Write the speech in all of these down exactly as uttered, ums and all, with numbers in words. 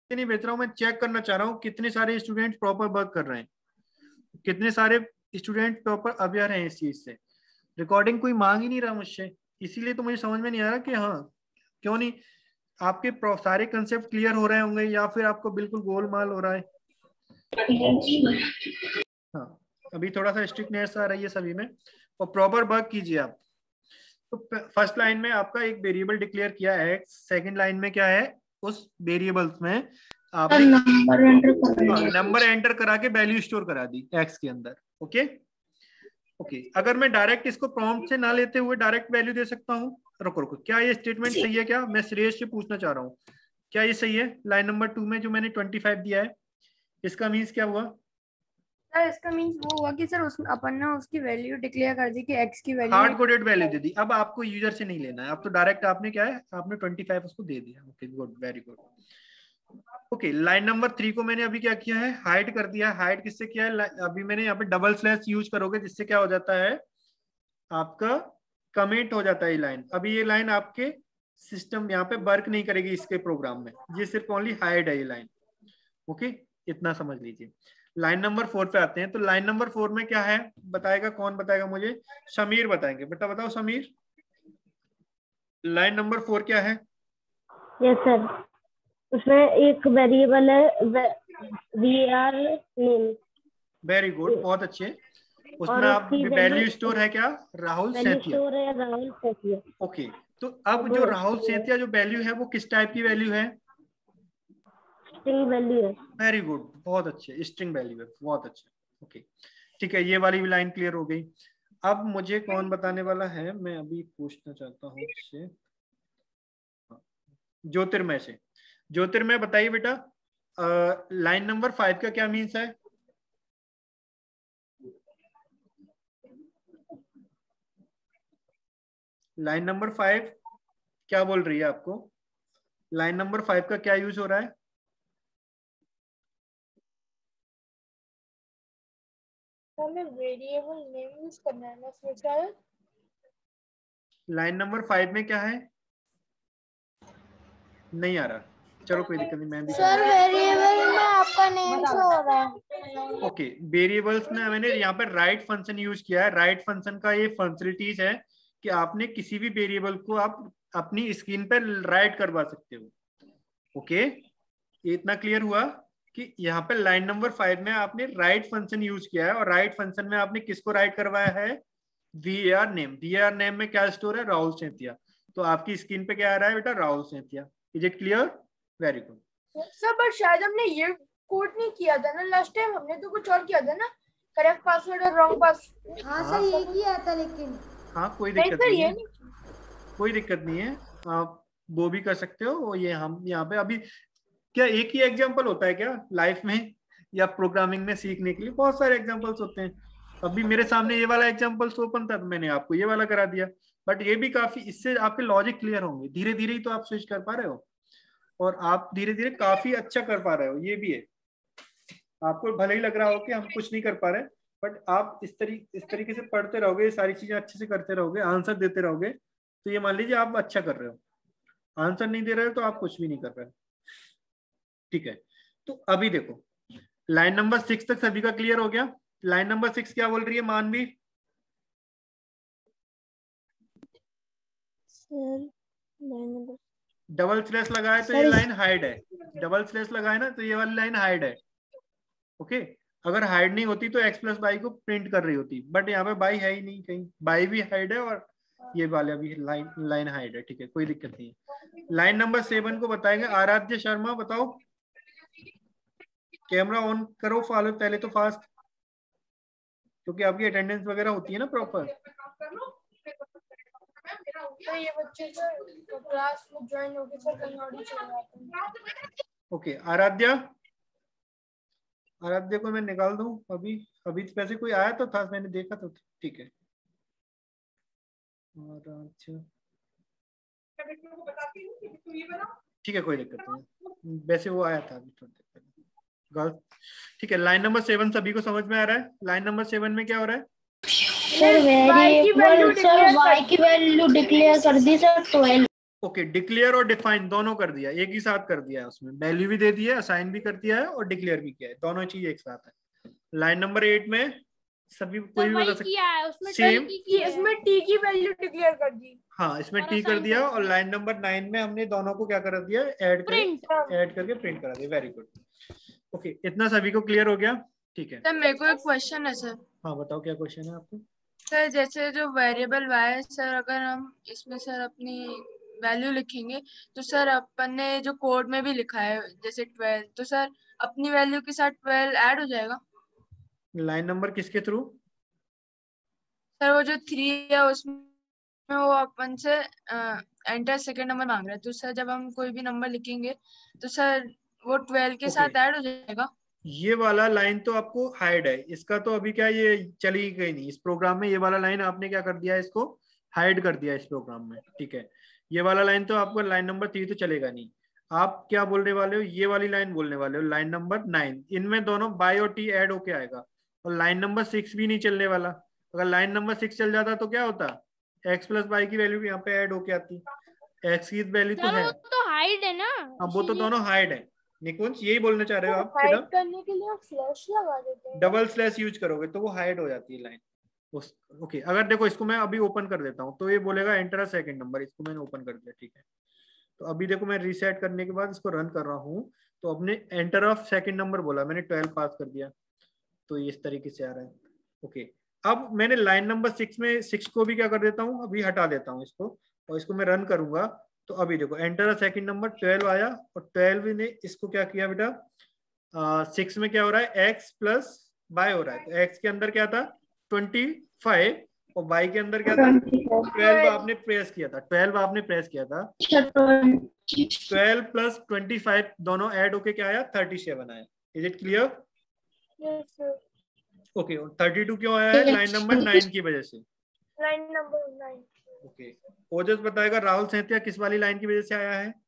नहीं भेज रहा हूँ, मैं चेक करना चाह रहा हूँ कितने सारे स्टूडेंट प्रॉपर वर्क कर रहे हैं, कितने सारे स्टूडेंट प्रॉपर अवेयर हैं इस चीज से। रिकॉर्डिंग कोई मांग ही नहीं रहा मुझसे, इसीलिए तो मुझे समझ में नहीं आ रहा कि हाँ क्यों नहीं आपके सारे कंसेप्ट क्लियर हो रहे होंगे या फिर आपको बिल्कुल गोलमाल हो रहा है। हाँ अभी थोड़ा सा स्ट्रिक्टनेस आ रही है सभी में, और प्रॉपर वर्क कीजिए आप। तो फर्स्ट लाइन में आपका एक वेरिएबल डिक्लेयर किया है एक्स, सेकंड लाइन में क्या है, उस वेरिएबल्स में आपने नंबर एंटर करा नंबर एंटर करा के वैल्यू स्टोर करा दी एक्स के अंदर। ओके ओके अगर मैं डायरेक्ट इसको प्रॉम्प्ट से ना लेते हुए डायरेक्ट वैल्यू दे सकता हूँ, रुको रुको, क्या ये स्टेटमेंट सही है? क्या मैं श्रेयस से पूछना चाह रहा हूँ, क्या ये सही है? लाइन नंबर टू में जो मैंने ट्वेंटी फाइव दिया है, इसका मीन्स क्या हुआ सर? इसका मीन्स वो हुआ कि सर उस अपन ने उसकी वैल्यू डिक्लेयर कर दी कि एक्स की वैल्यू हार्ड कोडेड वैल्यू दे दी। अब आपको यूजर से नहीं लेना है, अब तो डायरेक्ट आपने क्या है, आपने ट्वेंटी फाइव उसको दे दिया। Okay good, very good. Okay line number three को मैंने अभी क्या किया है, हाइड कर दिया। हाइड किससे किया है? अभी मैंने यहाँ पे डबल स्लैश यूज करोगे जिससे क्या हो जाता है, आपका कमेंट हो जाता है ये लाइन। अभी ये लाइन आपके सिस्टम यहाँ पे वर्क नहीं करेगी इसके प्रोग्राम में, ये सिर्फ ओनली हाइड है ये लाइन। ओके इतना समझ लीजिए। लाइन नंबर फोर पे आते हैं। तो लाइन नंबर फोर में क्या है बताएगा, कौन बताएगा मुझे? समीर बताएंगे। बेटा बताओ समीर, लाइन नंबर फोर क्या है? यस सर, उसमें एक वेरिएबल है V R name. Very good, बहुत अच्छे। उसमें आप वैल्यू स्टोर है क्या? राहुल सेतिया। स्टोर है राहुल सेतिया। ओके तो अब जो राहुल सेतिया जो वैल्यू है वो किस टाइप की वैल्यू है? स्ट्रिंग वैल्यू है। वेरी गुड, बहुत अच्छे, स्ट्रिंग वैल्यू है, बहुत अच्छे। ओके ठीक है, ये वाली भी लाइन क्लियर हो गई। अब मुझे कौन बताने वाला है, मैं अभी पूछना चाहता हूँ इससे, ज्योतिर्मय से। ज्योतिर्मय बताइए बेटा, लाइन नंबर फाइव का क्या मीन्स है? लाइन नंबर फाइव क्या बोल रही है आपको? लाइन नंबर फाइव का क्या यूज हो रहा है? वेरिएबल नेम यूज करना है ना सर। लाइन नंबर फाइव में क्या है? नहीं आ रहा, चलो कोई दिक्कत नहीं, मैं भी सर वेरिएबल में आपका नेम शो हो रहा है। ओके वेरिएबल्स में मैंने यहाँ पर राइट फंक्शन यूज किया है। राइट फंक्शन का ये फंक्शनलिटीज है कि आपने किसी भी वेरिएबल को आप अपनी स्क्रीन पर राइट करवा सकते हो। ओके ये इतना क्लियर हुआ कि यहाँ पे लाइन नंबर फाइव में आपने राइट फंक्शन यूज किया है, और राइट फंक्शन में आपने किसको राइट करवाया है? V R name. V R name में क्या स्टोर है? राहुल सेतिया। तो आपकी स्क्रीन पे क्या आ रहा है बेटा? Rahul Setia. Is it clear? Very good sir पर शायद हमने ये कोड नहीं किया था ना लास्ट टाइम, हमने तो कुछ और किया था ना, करेक्ट पासवर्ड और रॉन्ग पासवर्ड। हाँ सर ये किया था लेकिन हाँ कोई दिक्कत नहीं, नहीं है, कोई दिक्कत नहीं है, आप वो भी कर सकते हो। ये हम यहाँ पे अभी क्या एक ही एग्जाम्पल होता है क्या लाइफ में या प्रोग्रामिंग में सीखने के लिए? बहुत सारे एग्जाम्पल्स होते हैं। अभी मेरे सामने ये वाला एग्जाम्पल ओपन था तो मैंने आपको ये वाला करा दिया, बट ये भी काफी, इससे आपके लॉजिक क्लियर होंगे। धीरे धीरे ही तो आप स्विच कर पा रहे हो, और आप धीरे धीरे काफी अच्छा कर पा रहे हो। ये भी है, आपको भले ही लग रहा हो कि हम कुछ नहीं कर पा रहे, बट आप इस तरीके इस तरीके से पढ़ते रहोगे, सारी चीजें अच्छे से करते रहोगे, आंसर देते रहोगे, तो ये मान लीजिए आप अच्छा कर रहे हो। आंसर नहीं दे रहे हो तो आप कुछ भी नहीं कर रहे हो। ठीक है, तो अभी देखो लाइन नंबर सिक्स तक सभी का क्लियर हो गया। लाइन नंबर सिक्स क्या बोल रही है मानवी? डबल स्लैश लगाए तो ये लाइन हाइड है, डबल स्लैश लगाए ना तो ये वाली लाइन हाइड है। ओके अगर हाइड नहीं होती तो एक्स प्लस बाई को प्रिंट कर रही होती, बट यहाँ पे बाई है ही नहीं, कहीं बाई भी हाइड है और ये वाला भी लाइन लाइन हाइड है। ठीक है कोई दिक्कत नहीं है। लाइन नंबर सेवन को बताएंगे आराध्य शर्मा, बताओ। कैमरा ऑन करो फॉलो पहले तो फास्ट, क्योंकि आपकी अटेंडेंस वगैरह होती है ना प्रॉपर। तो ये बच्चे सर क्लास में ज्वाइन हो गए सर, कहीं और ही चले जाते हैं। ओके आराध्या, आराध्या को मैं निकाल दूं अभी? अभी वैसे कोई आया तो था, मैंने देखा तो। ठीक है आराध्या, ठीक है कोई दिक्कत नहीं, वैसे वो आया था अभी थोड़ी देर पहले। ठीक है लाइन नंबर सेवन सभी को समझ में आ रहा है? लाइन नंबर सेवन में क्या हो रहा है? सर वेरिएबल सर वाई की वैल्यू डिक्लेयर कर दी सर ट्वेल्व। ओके, डिक्लेयर और डिफाइन दोनों कर दिया, एक ही साथ कर दिया है, उसमें वैल्यू भी दे दिया है, असाइन भी कर दिया है और डिक्लेयर भी किया है, दोनों चीज एक साथ है। लाइन नंबर एट में सभी कोई भी बता सकता है, सेम, इसमें टी की वैल्यू डिक्लेयर कर दी। हाँ इसमें टी कर दिया, और लाइन नंबर नाइन में हमने दोनों को क्या कर दिया, ऐड कर ऐड करके प्रिंट करा दिया। वेरी गुड, ओके इतना सभी को क्लियर हो गया, ठीक है। सर मेरे को एक क्वेश्चन है सर। हाँ बताओ क्या क्वेश्चन है आपको। सर जैसे जो वेरिएबल वाई है सर, अगर हम इसमें सर अपनी वैल्यू लिखेंगे तो सर अपन ने जो कोड में भी लिखा है जैसे ट्वेल्व, तो सर अपनी वैल्यू के साथ ट्वेल्व ऐड हो जाएगा। लाइन नंबर किसके थ्रू। सर वो जो थ्री है उसमें वो अपन से एंटर सेकेंड नंबर मांग रहा है, तो सर जब हम कोई भी नंबर लिखेंगे तो सर वो ट्वेल्व के okay. साथ ऐड हो जाएगा। ये वाला लाइन तो आपको हाइड है, इसका तो अभी क्या ये चली गई नहीं इस प्रोग्राम में, ये वाला लाइन आपने क्या कर दिया है, इसको हाइड कर दिया इस प्रोग्राम में, ठीक है। ये वाला लाइन तो आपको लाइन नंबर थ्री तो चलेगा नहीं। आप क्या बोलने वाले हो, ये वाली लाइन बोलने वाले हो, लाइन नंबर नाइन, इनमें दोनों बाई और टी ऐड होके आएगा, और लाइन नंबर सिक्स भी नहीं चलने वाला। अगर लाइन नंबर सिक्स चल जाता तो क्या होता, एक्स प्लस वाई की वैल्यू यहाँ पे ऐड होके आती, एक्स की वैल्यू तो है, तो हाइड है ना। हाँ वो तो दोनों हाइड है। निकुंज यही बोलना चाह रहे हो आप, हाइड करने के लिए स्लैश लगा देते हैं, डबल स्लैश यूज करोगे तो वो हाइड हो जाती है लाइन उस। ओके अगर देखो इसको मैं अभी ओपन कर देता हूँ तो ये बोलेगा एंटर अ सेकंड नंबर, इसको मैंने ओपन कर दिया, ठीक है। तो अभी देखो मैं रीसेट करने के बाद इसको रन कर रहा हूँ, तो अपने एंटर ऑफ सेकंड नंबर बोला, मैंने ट्वेल्व पास कर दिया, तो इस तरीके से आ रहा है। ओके अब मैंने लाइन नंबर सिक्स में सिक्स को भी क्या कर देता हूँ, अभी हटा देता हूँ इसको, और इसको मैं रन करूंगा तो अभी देखो एंटर सेकंड नंबर ट्वेल्व आया, और ट्वेल्व ने इसको क्या किया बेटा, सिक्स में क्या हो रहा है, एक्स प्लस वाई हो रहा है, तो एक्स के अंदर क्या था ट्वेंटी फाइव, और वाई के अंदर क्या था ट्वेल्व, आपने प्रेस किया था ट्वेल्व आपने प्रेस किया था ट्वेल्व प्लस ट्वेंटी फाइव दोनों ऐड होके क्या आया, थर्टी सेवन आया। Is it clear. Okay thirty two क्यों आया है, लाइन नंबर नाइन की वजह से, line number nine. Okay Ojas बताएगा राहुल सेहतिया किस वाली लाइन की वजह से आया है।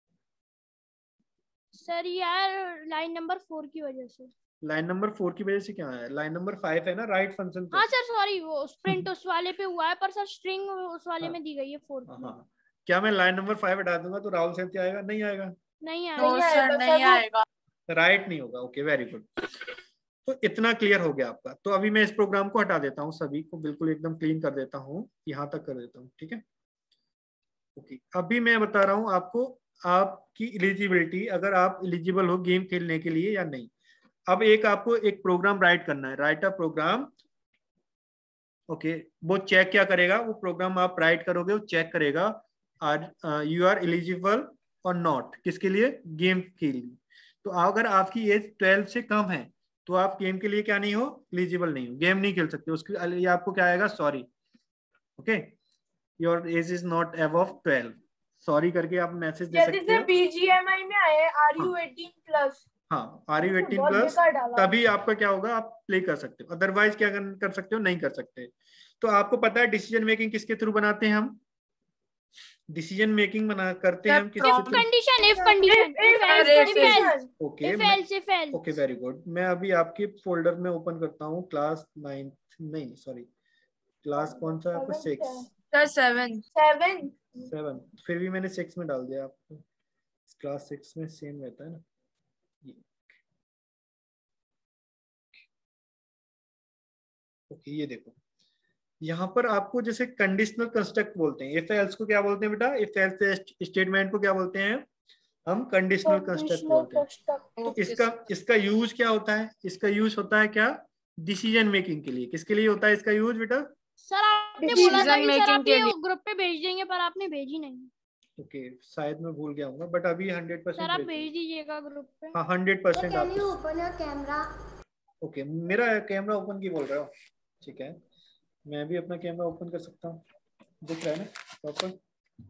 सर यार लाइन नंबर फोर की वजह से। लाइन नंबर फोर की वजह से क्या है, लाइन नंबर फाइव है ना राइट फंक्शन पे। हाँ सर सॉरी, वो प्रिंट उस वाले पे हुआ है, पर सर स्ट्रिंग उस वाले हाँ, में दी गई है फोर की। हाँ क्या मैं लाइन नंबर फाइव हटा दूंगा तो राहुल सेहतिया आएगा, नहीं आएगा, नहीं नो आएगा सर नहीं आएगा, राइट नहीं होगा। ओके वेरी गुड, तो इतना क्लियर हो गया आपका। तो अभी मैं इस प्रोग्राम को हटा देता हूँ, सभी को बिल्कुल एकदम क्लीन कर देता हूँ, यहाँ तक कर देता हूँ, ठीक है। ओके अभी मैं बता रहा हूँ आपको आपकी एलिजिबिलिटी, अगर आप एलिजिबल हो गेम खेलने के लिए या नहीं। अब एक आपको एक प्रोग्राम राइट करना है, राइट अ प्रोग्राम। ओके वो चेक क्या करेगा, वो प्रोग्राम आप राइट करोगे वो चेक करेगा are you are eligible or not, किसके लिए, गेम के लिए। तो अगर आपकी एज ट्वेल्व से कम है तो आप गेम के लिए क्या नहीं हो, एलिजिबल नहीं हो, गेम नहीं खेल सकते। उसके लिए आपको क्या आएगा, sorry, okay your age is not above twelve, sorry करके आप मैसेज दे सकते हो। बीजीएमआई में आए आर यू एटीन प्लस, हाँ आर यू एटीन प्लस, तभी आपका क्या होगा, आप प्ले कर सकते हो, अदरवाइज क्या कर सकते हो, नहीं कर सकते। तो आपको पता है डिसीजन मेकिंग किसके थ्रू बनाते हैं हम, डिसीजन मेकिंग बना करते हैं हम किसके through, condition if condition okay okay very good. मैं अभी आपके फोल्डर में ओपन करता हूँ क्लास नाइन्थ, नहीं सॉरी क्लास कौन सा है आपका, सिक्स सेवन सेवन सेवन, फिर भी मैंने सिक्स में डाल दिया, आपको क्लास सिक्स में सेम रहता है ना। ओके ये देखो यहाँ पर आपको जैसे कंडीशनल कंस्ट्रक्ट बोलते हैं, इफ एल्स को क्या बोलते हैं बेटा, इफ एल्स स्टेटमेंट को क्या बोलते हैं हम, कंडीशनल कंस्ट्रक्ट बोलते हैं। तो इसका इसका यूज क्या होता है, इसका यूज होता है क्या, डिसीजन मेकिंग के लिए। किसके लिए होता है इसका यूज बेटा, सर आपने बोला था कि सर आप ये ग्रुप पे भेज देंगे, पर आपने भेजी नहीं। ओके okay, शायद मैं भूल गया हूँ, बट अभी हंड्रेड परसेंट सर आप भेज दीजिएगा ग्रुप पे। हाँ हंड्रेड परसेंट आप ओपन योर कैमरा। ओके मेरा कैमरा ओपन की बोल रहे हो, ठीक है मैं भी अपना कैमरा ओपन कर सकता हूँ, दिख रहा है ना प्रॉपर।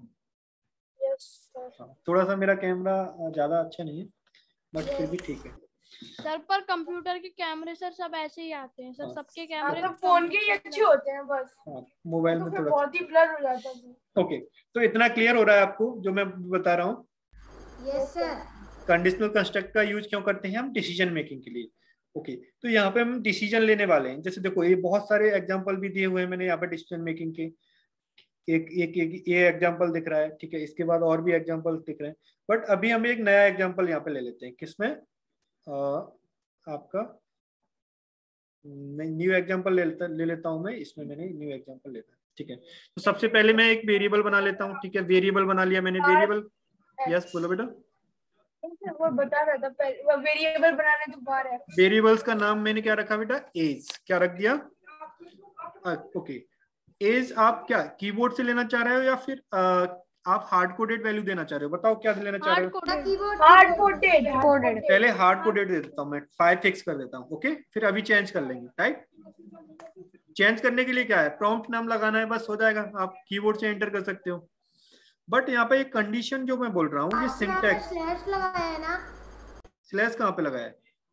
हाँ थोड़ा सा मेरा कैमरा ज्यादा अच्छा नहीं है बट फिर भी ठीक है सर, पर कंप्यूटर के कैमरे सर सब ऐसे ही आते हैं सर, हाँ, सबके कैमरे तो फोन के ही अच्छे होते हैं बस, हाँ मोबाइल तो में फिर थोड़ा बहुत ही ब्लर हो जाता है। ओके तो इतना क्लियर हो रहा है आपको जो मैं बता रहा हूँ। Yes sir. कंडीशनल कंस्ट्रक्ट का यूज क्यों करते हैं हम, डिसीजन मेकिंग के लिए। ओके okay, तो यहाँ पे हम डिसीजन लेने वाले हैं, जैसे देखो ये बहुत सारे एग्जांपल भी दिए हुए हैं मैंने यहाँ पे डिसीजन मेकिंग के। एक एक एक ये एग्जांपल दिख रहा है, ठीक है, इसके बाद और भी एग्जांपल दिख रहे हैं, बट अभी हम एक नया एग्जांपल यहाँ पे ले लेते हैं। किसमें? आ, आपका मैं न्यू एग्जांपल ले लेता ले लेता हूँ मैं इसमें, मैंने न्यू एग्जांपल लेता है, ठीक है। तो सबसे पहले मैं एक वेरिएबल बना लेता हूँ, ठीक है, वेरिएबल बना लिया मैंने, वेरिएबल। यस बोलो बेटा। वो बता रहा था पहले वेरिएबल बनाने तो बाहर है। वेरिएबल्स का नाम मैंने क्या रखा बेटा? एज। क्या रख दिया? ओके। एज आप क्या कीबोर्ड से लेना चाह रहे हो या फिर आ, आप हार्ड कोडेड वैल्यू देना चाह रहे हो? बताओ क्या लेना चाह रहे हो? Hard coded. कोडेड पहले हार्ड कोडेड दे देता हूँ मैं, फाइव फिक्स कर देता हूँ। ओके, फिर अभी चेंज कर लेंगे। टाइप चेंज करने के लिए क्या है? प्रॉम्प्ट नाम लगाना है, बस हो जाएगा। आप कीबोर्ड से एंटर कर सकते हो। बट यहाँ पे एक कंडीशन जो मैं बोल रहा हूँ, ये सिंटैक्स। स्लैश लगाया है ना? स्लैश कहाँ पे लगाया है?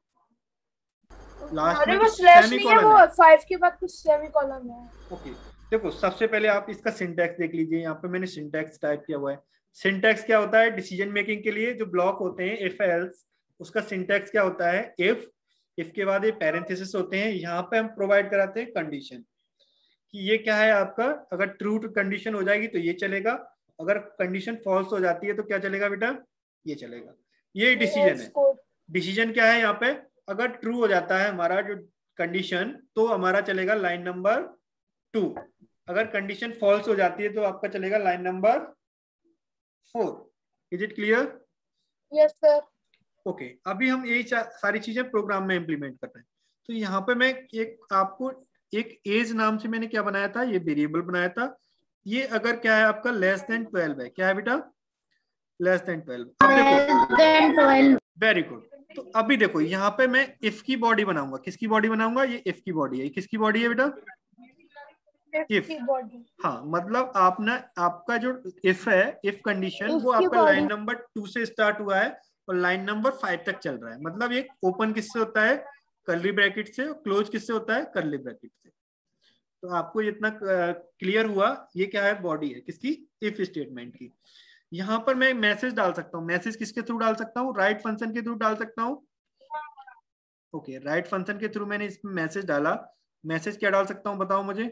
लास्ट अरे में वो तो स्लैश नहीं है, सेमीकोलन वो है। फाइव के बाद कुछ सेमीकोलन है। ओके, देखो सबसे पहले आप इसका सिंटैक्स देख लीजिए। यहाँ पे मैंने सिंटैक्स टाइप किया हुआ है। सिंटैक्स क्या होता है? डिसीजन मेकिंग के लिए जो ब्लॉक होते हैं इफ एल्स, उसका सिंटैक्स क्या होता है? इफ। इफ के बाद ये पैरेंथेसिस होते हैं। यहाँ पे हम प्रोवाइड कराते हैं कंडीशन कि ये क्या है आपका, अगर ट्रू टू कंडीशन हो जाएगी तो ये चलेगा, अगर कंडीशन फॉल्स हो जाती है तो क्या चलेगा बेटा? ये चलेगा। ये डिसीजन है। डिसीजन क्या है यहाँ पे? अगर ट्रू हो जाता है हमारा जो कंडीशन तो हमारा चलेगा लाइन नंबर टू, अगर कंडीशन फॉल्स हो जाती है तो आपका चलेगा line number four. Is it clear? Yes sir. Okay, अभी हम ये सारी चीजें प्रोग्राम में इंप्लीमेंट कर रहे हैं। तो यहाँ पे मैं एक आपको एक एज नाम से मैंने क्या बनाया था? ये वेरिएबल बनाया था। ये अगर क्या है आपका लेस देन ट्वेल्व है, क्या है बेटा? Less than twelve. अब देखो, वेरी गुड। तो अभी देखो यहाँ पे मैं इफ की बॉडी बनाऊंगा। किसकी बॉडी बनाऊंगा? ये इफ की बॉडी है। किसकी बॉडी है बेटा? इफ। हाँ, मतलब आपने आपका जो इफ है, इफ कंडीशन, वो आपका लाइन नंबर टू से स्टार्ट हुआ है और लाइन नंबर फाइव तक चल रहा है। मतलब ये ओपन किससे होता है? कर्ली ब्रैकेट से। क्लोज किससे होता है? कर्ली ब्रैकेट से। तो आपको इतना क्लियर हुआ? ये क्या है? बॉडी है किसकी? इफ स्टेटमेंट की। यहाँ पर मैं मैसेज डाल सकता हूँ। मैसेज किसके थ्रू डाल सकता हूँ? राइट फंक्शन के थ्रू डाल सकता हूँ। ओके, राइट फंक्शन के थ्रू मैंने इसमें मैसेज डाला। मैसेज क्या डाल सकता हूँ बताओ मुझे,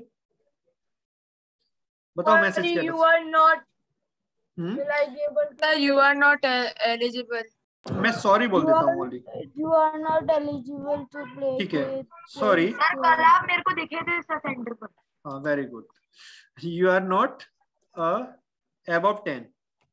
बताओ मैसेज क्या? You are not hmm, you are not eligible. मैं सॉरी बोल देता हूँ only. You are not eligible to play. ठीक है, सॉरी। कल आप मेरे को दिखे थे सेंटर पर। हाँ, very good. You are not above ten.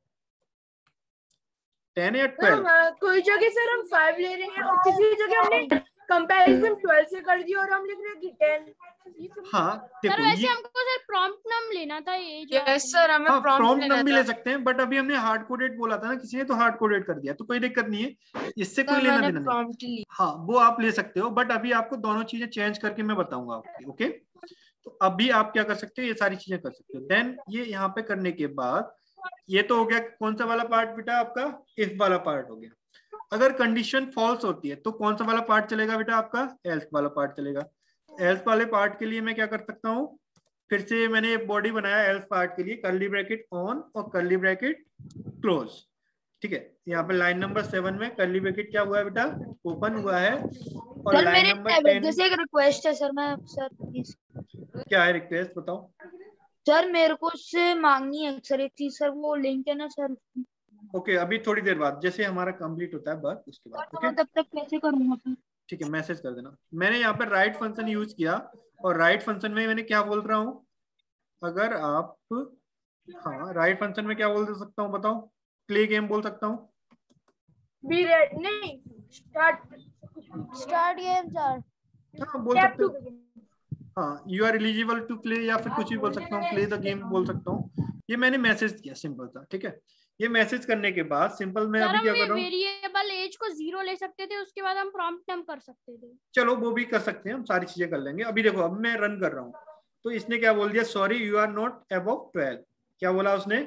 Ten या ट्वेल्व? कोई जगह सर हम फाइव ले रहे हैं और किसी जगह हमने कंपैरिजन ट्वेल्व से कर दिया और हम लिख रहे हैं कि टेन। हाँ देखो, सर वैसे ये हमको सर प्रॉम्प्ट नाम लेना था ये। यस सर, हमें हाँ, प्रॉम्प्ट प्रॉम्प्ट लेना नाम भी था। ले सकते हैं, बट अभी हमने हार्ड कोडेड बोला था ना, किसी ने तो हार्ड कोडेड कर दिया, तो कोई दिक्कत नहीं है, इससे कोई लेना देना नहीं। प्रॉम्प्ट ली। हाँ, वो आप ले सकते हो, बट अभी आपको दोनों चीजें चेंज करके मैं बताऊंगा आपको। ओके, तो अभी आप क्या कर सकते हो? ये सारी चीजें कर सकते हो। देन ये यहाँ पे करने के बाद ये तो हो गया कौन सा वाला पार्ट बेटा? आपका इफ वाला पार्ट हो गया। अगर कंडीशन फॉल्स होती है तो कौन सा वाला पार्ट चलेगा बेटा? आपका एल्स वाला पार्ट चलेगा। एल्स वाले पार्ट के लिए मैं क्या कर सकता हूँ? फिर से मैंने बॉडी बनाया एल्स पार्ट के लिए, कर्ली ब्रैकेट ऑन और कर्ली ब्रैकेट क्लोज। ठीक है, यहाँ पे लाइन नंबर सेवन में कर्ली ब्रैकेट क्या हुआ है बेटा? ओपन हुआ है। और लाइन नंबर टेन, जैसे एक रिक्वेस्ट है सर, मैं सर प्लीज। क्या है रिक्वेस्ट बताओ? सर मेरे को उससे मांगनी है सर एक चीज सर, वो लिंक है ना सर। ओके, अभी थोड़ी देर बाद जैसे हमारा कंप्लीट होता है बस उसके बाद। ओके, तब तक कैसे करूंगा सर? ठीक है, मैसेज कर देना। मैंने यहाँ पे राइट फंक्शन यूज किया और राइट फंक्शन में मैंने क्या बोल रहा हूँ? अगर आप, हाँ, राइट फंक्शन में क्या बोल सकता हूँ बताओ? प्ले गेम बोल सकता हूँ। बी रेडी नहीं, स्टार्ट स्टार्ट गेम सर। हाँ, बोल सकते हो। हाँ, you are eligible to play, या फिर कुछ भी बोल सकता हूँ, प्ले द गेम बोल सकता हूँ। ये मैंने मैसेज किया, सिंपल था। ठीक है, ये मैसेज करने के बाद सिंपल मैं अभी क्या कर रहा हूँ? वेरिएबल एज को जीरो ले सकते थे, उसके बाद हम प्रॉम्प्ट नाम कर सकते थे। चलो वो भी कर सकते हैं, हम सारी चीजें कर लेंगे। अभी देखो, अब मैं रन कर रहा हूँ तो इसने क्या बोल दिया? Sorry you are not above twelve. क्या बोला उसने?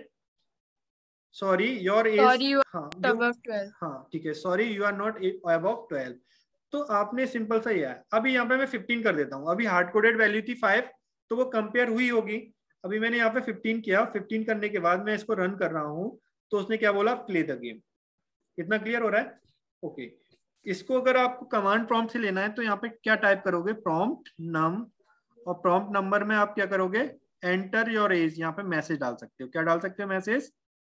सॉरी योर एज, हाँ हाँ ठीक है, sorry you are not above twelve. तो आपने सिंपल सा ही है। अभी यहाँ पे मैं फिफ्टीन कर देता हूँ। अभी हार्ड कोडेड वैल्यू थी फाइव, तो वो कंपेयर हुई होगी। अभी मैंने यहाँ पे फिफ्टीन किया। फिफ्टीन करने के बाद मैं इसको रन कर रहा हूँ तो उसने क्या बोला? Play the game. इतना क्लियर हो रहा है? ओके, इसको अगर आपको कमांड प्रॉम्प्ट से लेना है तो यहाँ पे क्या टाइप करोगे? प्रॉम्प्ट नम, और प्रॉम्प्ट नंबर में आप क्या करोगे? एंटर योर एज, यहाँ पे मैसेज डाल सकते हो। क्या डाल सकते हो message?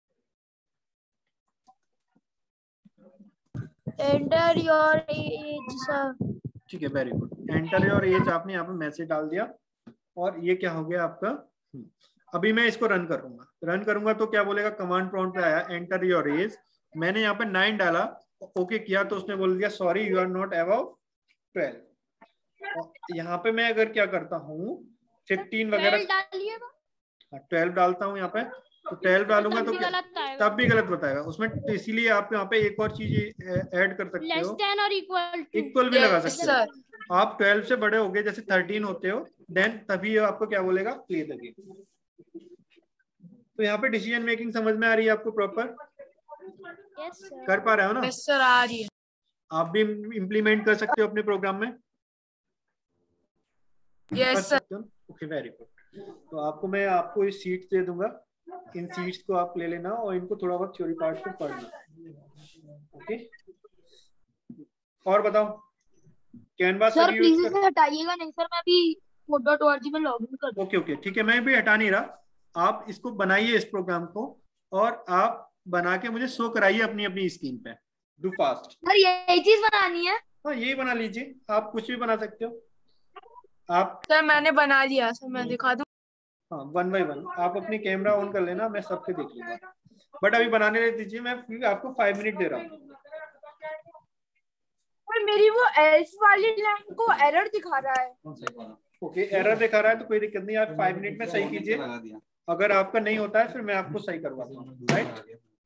Enter your age sir. ठीक है, very good. Enter your age आपने यहाँ पे मैसेज डाल दिया और ये क्या हो गया आपका। अभी मैं इसको रन करूंगा, रन करूंगा तो क्या बोलेगा, कमांड प्रॉम्प्ट पे आया एंटर योर एज, मैंने यहाँ पे नाइन डाला, ओके किया तो उसने बोल दिया sorry you are not above twelve. यहाँ पे मैं अगर क्या करता हूँ फिफ्टीन वगैरह, ट्वेल्व डालता हूँ यहाँ पे, तो ट्वेल्व डालूंगा तो क्या, तब भी गलत बताएगा उसमें। तो इसीलिए आप यहाँ पे एक और चीज ऐड कर सकते हो, और इक्वल इक्वल भी लगा सकते हो। आप ट्वेल्व से बड़े हो गए जैसे थर्टीन होते हो, देन तभी आपको क्या बोलेगा, प्ले द गेम। तो यहाँ पे डिसीजन मेकिंग समझ में आ रही है आपको प्रॉपर? Yes sir. कर पा रहे हो ना? यस सर, आ रही है। आप भी इम्प्लीमेंट कर सकते हो अपने प्रोग्राम में? Yes sir. Okay, very good. तो आपको मैं आपको इस सीट दे दूंगा, इन सीट्स को आप ले लेना और इनको थोड़ा बहुत थ्योरी पार्ट को पढ़ना। ओके, और बताओ कैनवास सर प्लीज इसे हटाइएगा नहीं सर, मैं अभी कोड डॉट ओआरजी में लॉगिन कर दूं। ओके ओके ठीक है, मैं भी हटा नहीं रहा। आप इसको बनाइए इस प्रोग्राम को, और आप बना के मुझे शो कराइए अपनी अपनी स्क्रीन पे। Do fast. सर यही चीज बनानी है? हाँ यही बना लीजिए, आप कुछ भी बना सकते हो। आप सर मैंने बना लिया सर, मैं दिखा दूं? हाँ, वन बाय वन आप अपनी कैमरा ऑन कर लेना, मैं सबके देख लूंगा। बट अभी बनाने दीजिए, मैं आपको फाइव मिनट दे रहा हूँ। मेरी वो एल्स वाली लाइन को एरर दिखा रहा है। ओके, एरर दिखा रहा है तो कोई दिक्कत नहीं, आप फाइव मिनट में सही कीजिए। अगर आपका नहीं होता है फिर मैं आपको सही करवाता हूँ, right?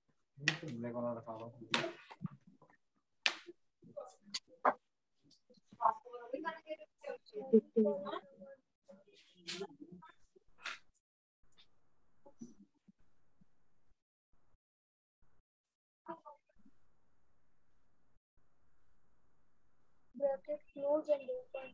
Bracket close and open.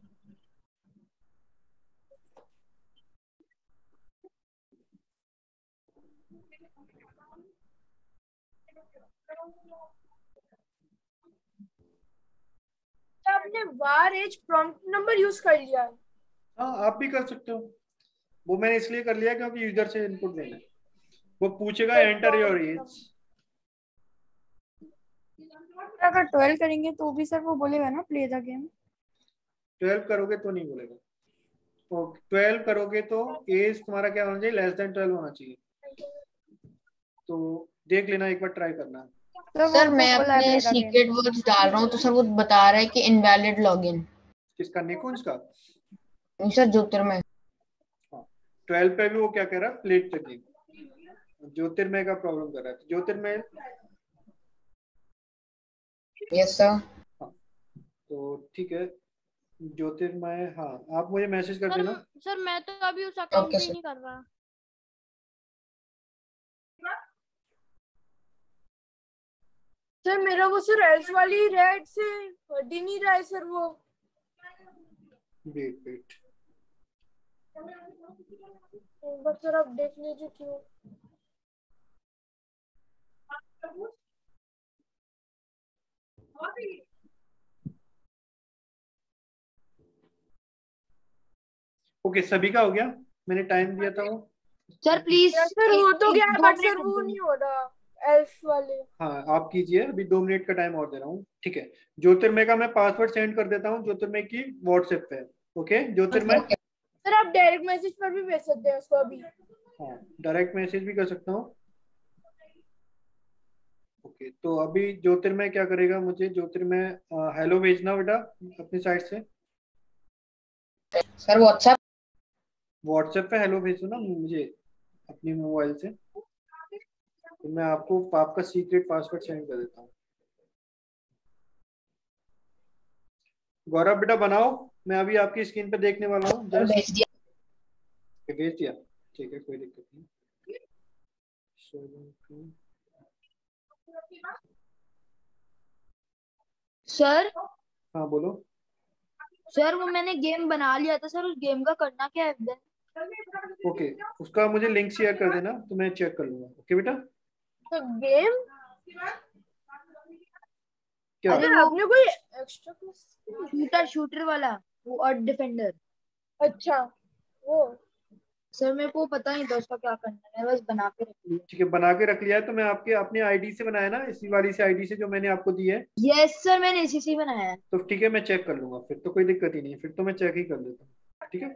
आपने var age prompt number use कर लिया है? हाँ आप भी कर सकते हो, वो मैंने इसलिए कर लिया क्योंकि यूजर से इनपुट देना है। वो पूछेगा एंटर योर एज। अगर ट्वेल्व करेंगे तो भी सर वो बोलेगा ना प्ले द गेम? ट्वेल्व करोगे तो नहीं बोलेगा। ओके, ट्वेल्व करोगे तो एज तुम्हारा क्या होना चाहिए, लेस देन ट्वेल्व होना चाहिए। तो देख लेना, एक बार ट्राई करना। सर मैं अपने सीक्रेट वर्ड्स डाल रहा हूँ तो सर वो बता रहा है कि इनवैलिड लॉगिन। किसका, निकुंज का? सर ज्योतिर्मय। हाँ, ट्वेल्व पे भी वो क्या कह रहा है, प्लेट द गेम। ज्योतिर्मय का प्रॉब्लम कर रहा है। ज्योतिर्मय यस सर। हाँ तो ठीक है ज्योतिर्मय, हाँ आप मुझे मैसेज कर देना। सर मैं तो अभी उस अकाउंट से नहीं कर रहा। सर मेरा वो सर एल्स वाली रेड से हट ही नहीं रहा है सर वो। वेट वेट बस सर आप देख लीजिए क्यों। ओके okay, सभी का हो गया, मैंने टाइम दिया था वो। सर प्लीज सर हो तो गया बट सर वो नहीं हो रहा एल्स वाले। हाँ आप कीजिए, अभी दो मिनट का टाइम और दे रहा हूँ, ठीक है। ज्योतिर्मय का मैं पासवर्ड सेंड कर देता हूँ ज्योतिर्मय की व्हाट्सएप पे। ओके ज्योतिर्मय, सर आप डायरेक्ट मैसेज पर भी भेज सकते हैं उसको अभी। हाँ डायरेक्ट मैसेज भी कर सकता हूँ। ओके तो अभी ज्योतिर्मय क्या करेगा, मुझे ज्योतिर्मय हेलो भेजना बेटा अपनी साइड से। सर व्हाट्सएप व्हाट्सएप पे हेलो भेजो ना मुझे अपनी मोबाइल से, तो मैं आपको आपका सीक्रेट पासवर्ड सेंड कर देता हूँ। गौरव बेटा बनाओ, मैं अभी आपकी स्क्रीन पे देखने वाला हूँ। भेज दिया। भेज दिया, ठीक है कोई दिक्कत नहीं। सर हाँ बोलो। सर वो मैंने गेम बना लिया था सर, उस गेम का करना क्या है then? ओके उसका मुझे लिंक शेयर कर देना तो मैं चेक कर लूंगा। ओके बेटा। तो गेम क्या? अरे आपने कोई एक्स्ट्रा शूटर शूटर वाला वो और डिफेंडर। अच्छा वो सर मेरे को पता नहीं था उसका क्या करना है, मैं बस बना के रख लिया। ठीक है, बना के रख लिया है तो मैं आपके अपनी आईडी से बनाया ना, इसी वाली से आईडी से जो मैंने आपको दी है। यस सर, मैंने इसी से ही बनाया है। तो ठीक है, मैं चेक कर लूंगा, फिर तो कोई दिक्कत ही नहीं है, फिर तो मैं चेक ही कर लेता हूँ। ठीक है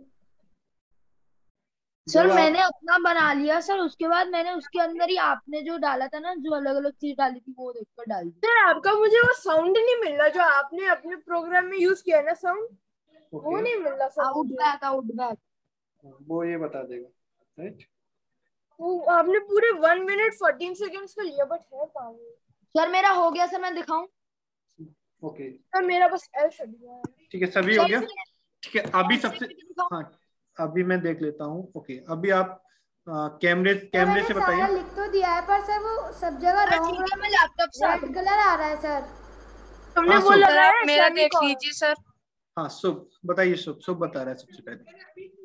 सर जब आप- मैंने अपना बना लिया सर, उसके बाद मैंने उसके अंदर ही आपने जो डाला था ना, जो अलग अलग चीज डाली थी वो देखकर डाल दी। सर आपका मुझे वो साउंड नहीं मिल रहा जो आपने अपने प्रोग्राम में यूज किया है ना साउंड, वो ओके, नहीं मिल रहा सर आउट मुझे। बैक आउट बैक वो ये बता देगा, राइट। वो आपने पूरे वन मिनट फोर्टीन सेकेंड्स का लिया, बट है कहाँ वो? सर मेरा हो गया सर, मैं दिखाऊं? ओके सर मेरा बस एल छट गया है। ठीक है, सभी हो सर गया। इसमें- ठीक है, अभी सबसे दिखाऊं? हाँ, अभी मैं देख लेता हूँ। ओके, अभी आप कैमरे सर कैमरे मैंने से सारा बताइए। लिख तो दिया है, पर सर वो सब जगह सर रॉन्ग ठीक है, मैं लैपटॉप से रेड कलर आ रहा है सर। तुमने हाँ, वो सर, लगाया आप है मेरा semi देख colon? लीजिए सर। हाँ, शुभ बताइए, शुभ शुभ बता रहा है सबसे पहले।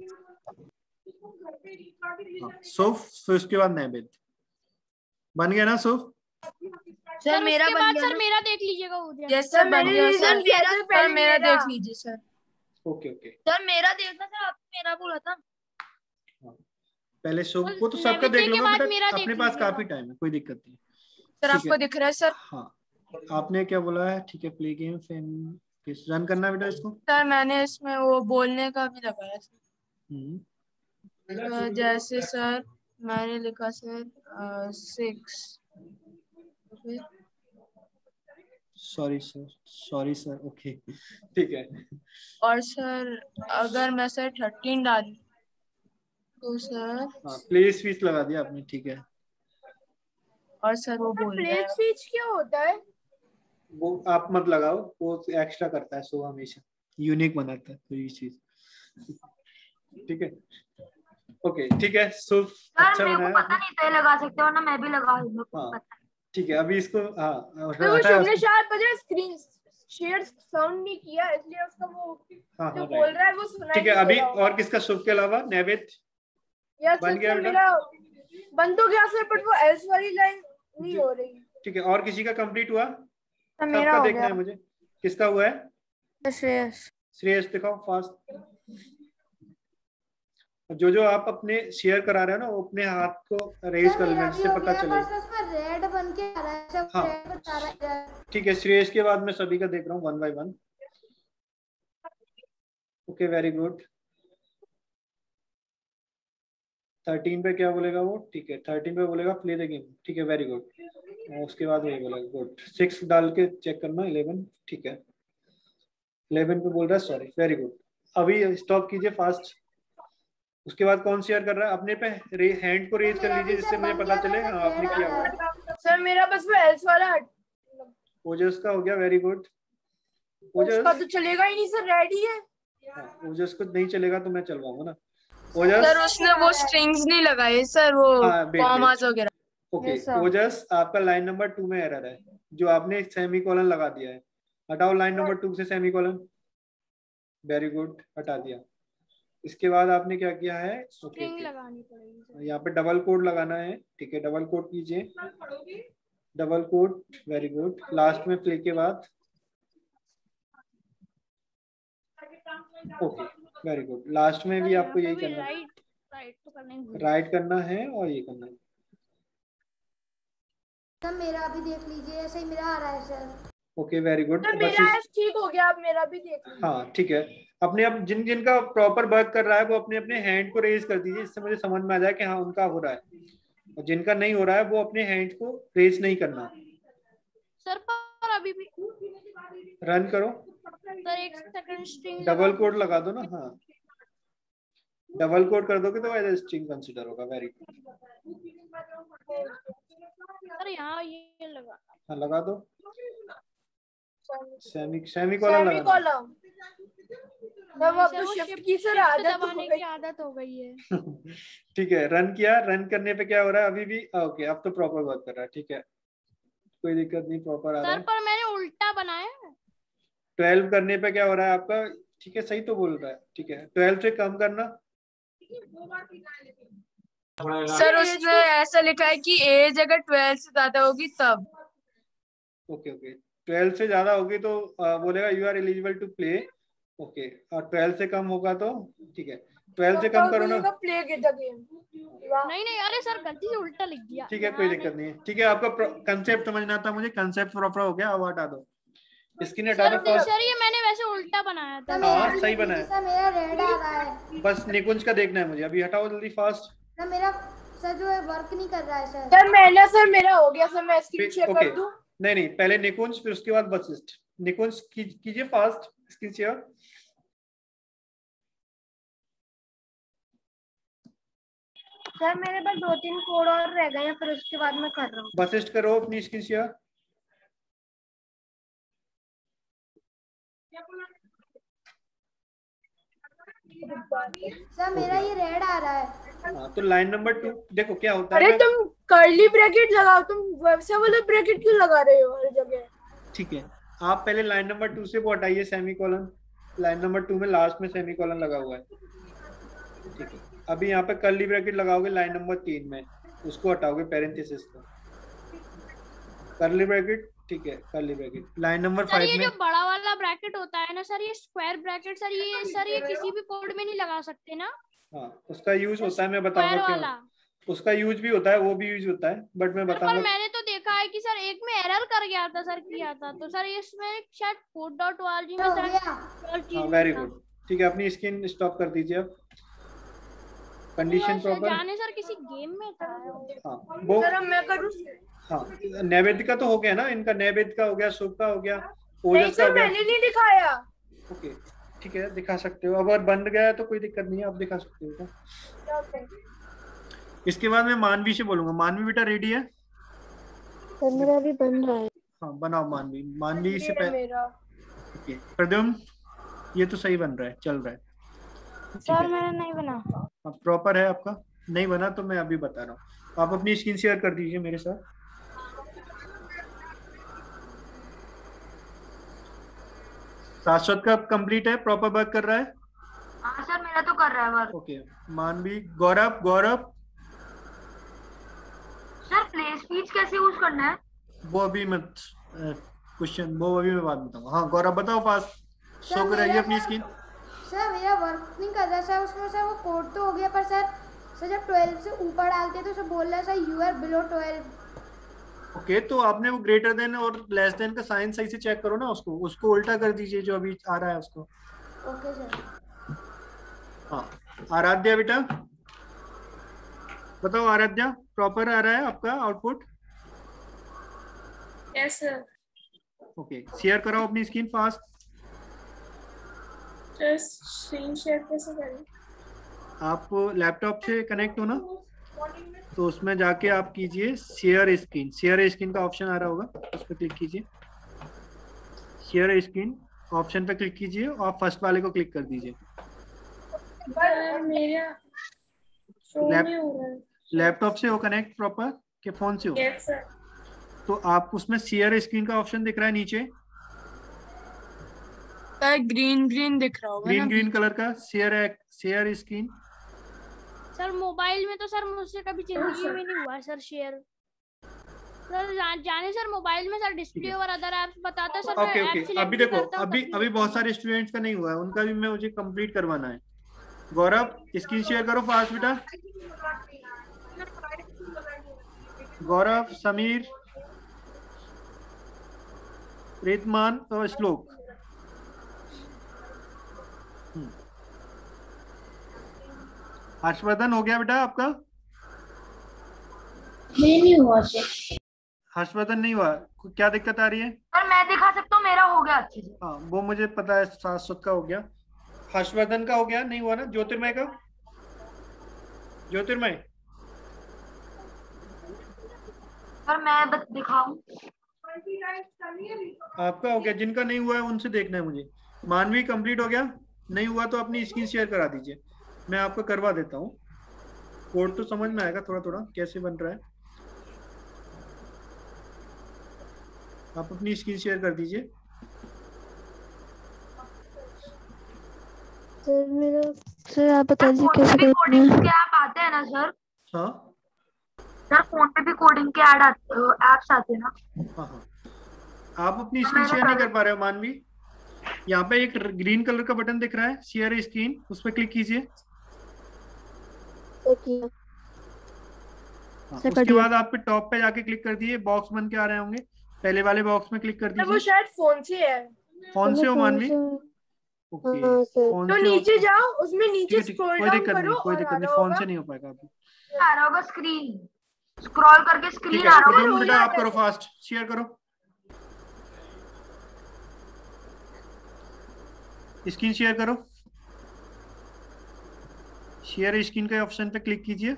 हाँ, शुभ, फिर उसके बाद नैवेद। बन गया ना शुभ? सर सर मेरा उसके बन बाद गया सर ना। मेरा देख लीजिएगा हो जाए। यस सर सर, बन मैंने गया रीजन सर। किया था सर पहले मेरा मेरा। देख लीजिए सर। ओके ओके, सर मेरा देखना सर, आपने मेरा बोला था। पहले शुभ और को तो सबका नैवेद्य देख के लूंगा बाद बेटा, मेरा देख अपने पास लीजिएगा। काफी टाइम है, कोई दिक्कत नहीं। सर ठीक आपको है। दिख रहा है सर? हाँ, आपने क्या बोला है? ठीक है, प्ले गेम फिर किस रन करना है बेटा इसको? सर मैंने इसमें वो बोलने का भी लगाया सर। हम्म, अ, जैसे सर मैंने लिखा sir six. Sorry sir, sorry sir, okay ठीक है। और सर अगर मैं सर थर्टीन डालूं तो सर, हाँ, प्ले स्विच लगा दिया आपने, ठीक है। और सर वो बोल रहा प्ले है। स्पीच क्या होता है? वो आप मत लगाओ, वो एक्स्ट्रा करता है, सो हमेशा यूनिक बनाता है कोई भी चीज। ठीक है, ओके ठीक है, सो अच्छा मेरे को बनाया पता आपने। नहीं था ये लगा सकते हो ना, मैं भी लगा दूंगा। हाँ ठीक है, अभी इसको हाँ मेरे को हटाया शुभने उसको। शायद पता स्क्रीन शेयर साउंड नहीं किया, इसलिए उसका वो हाँ जो हाँ बोल राइट, रहा है वो सुनाई ठीक है। नहीं अभी दे रहा होगा। और किसका शुभ के अलावा? नैवेद्य यार बन सच गया में बेटा? मेरा बन तो गया सर, बट वो एल्स वाली लाइन नहीं हो रही। ठीक है, और किसी का कंप्लीट हुआ? तो मेरा सबका हो देखना गया। है मुझे, किसका हुआ है? श्रेयस। श्रेयस दिखाओ फास्ट। जो जो आप अपने शेयर करा रहे हो ना, वो अपने हाथ को रेज सर कर लेना, मेरा भी जिससे हो पता गया, चले। पर उसमें रेड बन के आ रहा है, सब हाँ। रेड बता रहा है। ठीक है, श्रेयस के बाद मैं सभी का देख रहा हूँ one by one. Okay, very good. Thirteen पे क्या बोलेगा वो? ठीक है, थर्टीन पे बोलेगा प्ले द गेम। ठीक है, वेरी गुड। उसके बाद वही बोलेगा गुड। सिक्स डाल के चेक करना, इलेवन। ठीक है, इलेवन पे बोल रहा है सॉरी, वेरी गुड। अभी स्टॉप कीजिए फास्ट। उसके बाद कौन शेयर कर रहा है? अपने पे हैंड को रेज कर मेरा लीजिए, भी जिससे सर मुझे बन पता गया, चले पर हाँ आपने रेड किया आ हुआ रहा है। है। सर मेरा बस वो एल्स वाला हट- ओजस का हो गया, वेरी गुड। ओजस उसका तो चलेगा ही नहीं सर, रेड ही है। हाँ, ओजस को नहीं चलेगा तो मैं चलवाऊंगा ना। सर ओजस उसने वो स्ट्रिंग्स नहीं लगाए सर, वो हाँ, वेट कॉमास वेट वगैरह। ओके। Yes, sir. ओजस आपका लाइन नंबर टू में एरर है, जो आपने सेमी कॉलन लगा दिया है। हटाओ लाइन नंबर टू से सेमी कॉलन। वेरी गुड, हटा दिया। इसके बाद आपने क्या किया है? ओके स्ट्रिंग ओके, लगानी पड़ेगी। यहाँ पे डबल कोड लगाना है। ठीक है, डबल कोड कीजिए, double quote, very good. Last में प्ले के बाद ओके, वेरी गुड। लास्ट में भी आपको यही करना है, राइट राइट तो करना ही राइट करना है और ये करना है। सर मेरा भी देख लीजिए, ऐसे ही मेरा आ रहा है sir. Okay, very good. Sir बस मेरा इस- एल्स ठीक हो गया, अब मेरा भी देख लीजिए। हाँ ठीक है, अपने अब जिन जिनका प्रॉपर वर्क कर रहा है वो अपने अपने हैंड को रेज कर दीजिए, इससे मुझे समझ में आ जाए कि हाँ उनका हो रहा है। और जिनका नहीं हो रहा है वो अपने हैंड को रेज नहीं करना। सर पर अभी भी रन करो, सर एक सेकंड स्ट्रिंग डबल कोड लगा दो ना। हाँ, डबल कोड कर दोगे तो एज स्ट्रिंग कंसीडर होगा। वेरी गुड, सर यहाँ ये लगा। हाँ लगा दो। सेमी सेमी कॉलन सेमी लगाना। कॉलम तब अब तो शिफ्ट की सर आदत हो दबाने गई। की आदत हो गई है। ठीक है, रन किया। रन करने पे क्या हो रहा है? अभी भी ओके, अब तो प्रॉपर वर्क कर रहा है। ठीक है, कोई दिक्कत नहीं, प्रॉपर आ रहा सर है। पर मैंने उल्टा बनाया है। ट्वेल्व करने पे क्या हो रहा है आपका? ठीक है, सही तो बोल रहा है। ठीक है, ट्वेल्व से कम करना। सर उसने ऐसा लिखा है कि एज अगर ट्वेल्व से ज्यादा होगी तब। ओके ओके, ट्वेल्व से ज्यादा होगी तो आ, बोलेगा you are eligible to play. Okay, और ट्वेल्व से कम होगा तो ठीक है। ट्वेल्व से कम करो ना। Play the game. नहीं नहीं अरे सर गलती से उल्टा लिख दिया। ठीक है कोई दिक्कत नहीं है। ठीक है आपका कंसेप्ट समझना था मुझे, कंसेप्ट प्रॉपर हो गया, अब हटा दो स्क्रीन हटा दो। सर, सर ये मैंने वैसे उल्टा बनाया था। हाँ सही बनाया। सर मेरा रेड आ रहा है। बस निकुंज का देखना है मुझे, अभी हटाओ जल्दी फास्ट। सर मेरा सर जो है वर्क नहीं कर रहा है सर। सर मैंने सर मेरा हो गया सर, मैं स्क्रीन शेयर ओके कर दूं? नहीं नहीं पहले निकुंज फिर उसके बाद वशिष्ठ। निकुंज कीजिए फास्ट स्क्रीन शेयर। सर मेरे पास दो तीन कोड और रह गए हैं, फिर उसके बाद मैं कर रहा हूँ। वशिष्ठ करो अपनी स्क्रीन शेयर। सर मेरा ये रेड आ रहा है। हाँ तो लाइन नंबर टू देखो क्या होता अरे है। तुम कर्ली ब्रैकेट लगाओ, तुम वैसे वाले ब्रैकेट क्यों लगा रहे हो हर जगह? ठीक है आप पहले लाइन नंबर टू से वो हटाइए सेमीकोलन। लाइन नंबर टू में लास्ट में सेमीकोलन लगा हुआ है। ठीक है अभी यहाँ पे कर्ली ब्रैकेट लगाओगे लाइन नंबर तीन में, उसको हटाओगे पैरेंथेसिस को, कर्ली ब्रैकेट। ठीक है curly bracket line number sir ये फाइव में। जो बड़ा वाला ब्रैकेट होता है ना सर, ये स्क्वायर ब्रैकेट सर, ये सर ये किसी भी कोड में नहीं लगा सकते ना? हाँ उसका यूज होता है, मैं बताऊंगा स्क्वायर क्यों। वाला उसका यूज भी होता है, वो भी यूज होता है, बट मैं सर, पर बताऊंगा। मैंने तो देखा है कि सर एक में एरर कर गया था सर, किया था तो सर इसमें शायद कोड डॉट ओआरजी में हो सर गया। और चीज हाँ वेरी था। गुड। ठीक है अपनी स्क्रीन स्टॉप कर दीजिए अब। Condition sir, proper. जाने सर किसी गेम में था। हाँ वो सर अब मैं करूं? हाँ नैवेद्य का तो हो गया ना, इनका नैवेद्य का हो गया, शुभ का हो गया, नहीं ओजस का सर हो गया। मैंने नहीं दिखाया। ओके ठीक है दिखा सकते हो, अगर बन गया है तो कोई दिक्कत नहीं है, आप दिखा सकते हो क्या। इसके बाद मैं मानवी से बोलूंगा। मानवी बेटा रेडी है? सर मेरा भी बन रहा है। हाँ बनाओ मानवी। मानवी से पहले मेरा ओके प्रद्युम्न ये तो सही बन रहा है, चल रहा है। ठीक सर है मेरा नहीं बना। हाँ प्रॉपर है आपका। नहीं बना तो मैं अभी बता रहा हूँ, आप अपनी स्क्रीन शेयर कर दीजिए मेरे साथ। शाश्वत का कंप्लीट है, प्रॉपर वर्क कर रहा है? हाँ सर मेरा तो कर रहा है work. Okay Manvi. Gaurav Gaurav sir play speech कैसे यूज करना है? वो अभी मत क्वेश्चन वो अभी मैं बात बताऊंगा। हाँ गौरव बताओ फास्ट। शो कर रही है अपनी स्क्रीन। सर मेरा वर्क नहीं कर रहा सर, उसमें सर वो कोड तो हो गया, पर सर सर जब ट्वेल्व से ऊपर डालते हैं तो सर बोल रहा है sir you are below twelve. Okay तो आपने वो ग्रेटर देन और लेस देन का साइन सही से चेक करो ना, उसको उसको उल्टा कर दीजिए जो अभी आ रहा है उसको। Okay sir. हाँ आराध्या बेटा बताओ। आराध्या प्रॉपर आ रहा है आपका output? Yes sir. Okay share कराओ अपनी screen fast. Just screen share कैसे करें? आप लैपटॉप से कनेक्ट हो ना, तो उसमें जाके आप कीजिए शेयर स्क्रीन। शेयर स्क्रीन का ऑप्शन आ रहा होगा, उस पर क्लिक कीजिए। शेयर स्क्रीन ऑप्शन पे क्लिक कीजिए और फर्स्ट वाले को क्लिक कर दीजिए। मेरा शो नहीं हो रहा है। लैपटॉप से हो कनेक्ट प्रॉपर के फोन से हो? Yes sir. तो आप उसमें शेयर स्क्रीन का ऑप्शन दिख रहा है नीचे, ग्रीन ग्रीन दिख रहा होगा ग्रीन ना? ग्रीन कलर का share share screen. Sir mobile में तो सर मुझसे कभी जिंदगी में नहीं हुआ सर शेयर। सर जा, जाने सर मोबाइल में सर डिस्प्ले और अदर ऐप्स बताता है सर। ओके मैं ओके ऐप सिलेक्ट अभी नहीं देखो करता हूं, अभी तब भी अभी बहुत सारे स्टूडेंट्स का नहीं हुआ है, उनका भी मैं मुझे कंप्लीट करवाना है। गौरव स्क्रीन शेयर करो फास्ट बेटा। गौरव, समीर, रितमान और श्लोक। हर्षवर्धन हो गया बेटा आपका? नहीं नहीं हुआ सर। हर्षवर्धन नहीं हुआ, क्या दिक्कत आ रही है? सर मैं दिखा सकता हूँ, मेरा हो गया अच्छे से। हाँ वो मुझे पता है, शाश्वत का हो गया। हर्षवर्धन का हो गया? नहीं हुआ ना? ज्योतिर्मय का? ज्योतिर्मय सर मैं बस दिखाऊं? आपका हो गया, जिनका नहीं हुआ है उनसे देखना है मुझे। मानवी कंप्लीट हो गया? नहीं हुआ तो अपनी स्क्रीन शेयर करा दीजिए, मैं आपको करवा देता हूँ। कोड तो समझ में आएगा थोड़ा थोड़ा कैसे बन रहा है। आप अपनी स्क्रीन शेयर कर दीजिए। सर मेरा सर आप बता दीजिए कैसे करना है। कोडिंग के ऐप आते हैं ना सर? हाँ सर फोन पे भी कोडिंग के ऐड आते ऐप्स आते हैं ना? हाँ हाँ आप अपनी स्क्रीन शेयर नहीं कर पा रहे हो मानवी। यहाँ पे एक ग्रीन कलर का बटन दिख रहा है शेयर स्क्रीन, उस पर क्लिक कीजिए। हाँ, उसके बाद आप पे टॉप पे जाके क्लिक कर दिए, बॉक्स बन के आ रहे होंगे, पहले वाले बॉक्स में क्लिक कर वो दीजिए। शायद फोन से है। फोन से हो मानवी? ओके, फोन तो से नीचे हो- जाओ, उसमें ठीक नीचे है, ठीक है, स्क्रॉल कोई डाउन दिक्कत करो नहीं, कोई और दिक्कत आ नहीं, रहा फोन होगा। से नहीं हो पाएगा अभी। आ रहा होगा स्क्रीन, स्क्रॉल करके ठीक स्क्रीन है, आ रहा तो होगा। तुम बेटा आप करो, फास्ट शेयर करो, स्क्रीन शेयर करो, शेयर स्क्रीन के ऑप्शन पे क्लिक कीजिए।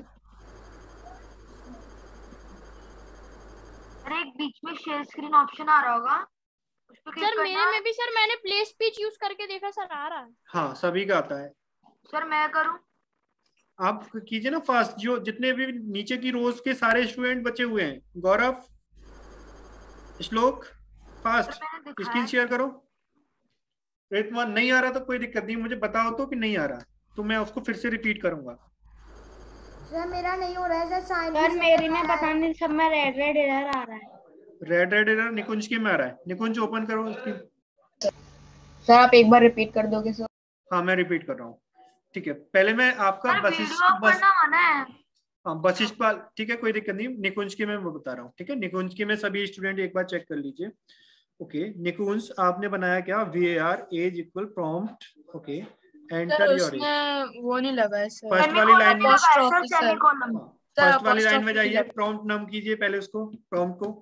अरे एक बीच में शेयर स्क्रीन ऑप्शन आ रहा होगा, उस पे क्लिक सर मेरे करना। में भी सर मैंने प्ले स्पीच यूज करके देखा सर, आ रहा है। हाँ, सभी का आता है। सर मैं करूं? आप कीजिए ना फास्ट, जो जितने भी नीचे की रोज के सारे स्टूडेंट बचे हुए हैं, गौरव, श्लोक, फास्ट सर मैंने दिखाया। स्क्रीन शेयर करो। रितमान नहीं आ रहा तो कोई दिक्कत नहीं, मुझे बताओ तो कि नहीं आ रहा, तो मैं उसको फिर से रिपीट करूंगा। सर मेरा नहीं हो रहा है सर, साइन सर मेरे में पता नहीं सब में रेड रेड एरर आ रहा है। रेड रेड एरर निकुंज के में आ रहा है, निकुंज ओपन करो उसकी। सर आप एक बार रिपीट कर दोगे सर? हाँ मैं रिपीट कर रहा हूँ, ठीक है। पहले मैं आपका सर बसिस वीडियो ऑफ बस करना मना है। हाँ वशिष्ठ पाल, ठीक है, कोई दिक्कत नहीं। निकुंज के में मैं बता रहा हूँ, ठीक है। निकुंज के में सभी स्टूडेंट एक बार चेक कर लीजिए। ओके निकुंज, आपने बनाया क्या? V A R age equal prompt, okay, enter your age. उसमें वो नहीं लगा है सर, फर्स्ट वाली लाइन में, apostrophe सर। फर्स्ट वाली लाइन में apostrophe जाइए, लगा। प्रॉम्प्ट नाम कीजिए पहले उसको, प्रॉम्प्ट को,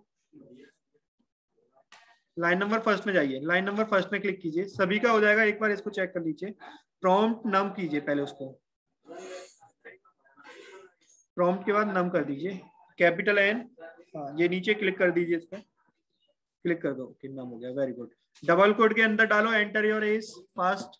लाइन नंबर फर्स्ट में जाइए, लाइन नंबर फर्स्ट में क्लिक कीजिए, सभी का हो जाएगा, एक बार इसको चेक कर लीजिए। प्रॉम्प्ट नाम कीजिए पहले उसको, प्रॉम्प्ट के बाद नाम कर दीजिए कैपिटल एन, हाँ ये नीचे क्लिक कर दीजिए, इस पर क्लिक कर दो, ओके नाम हो गया, वेरी गुड। डबल कोड के अंदर डालो enter your age, fast,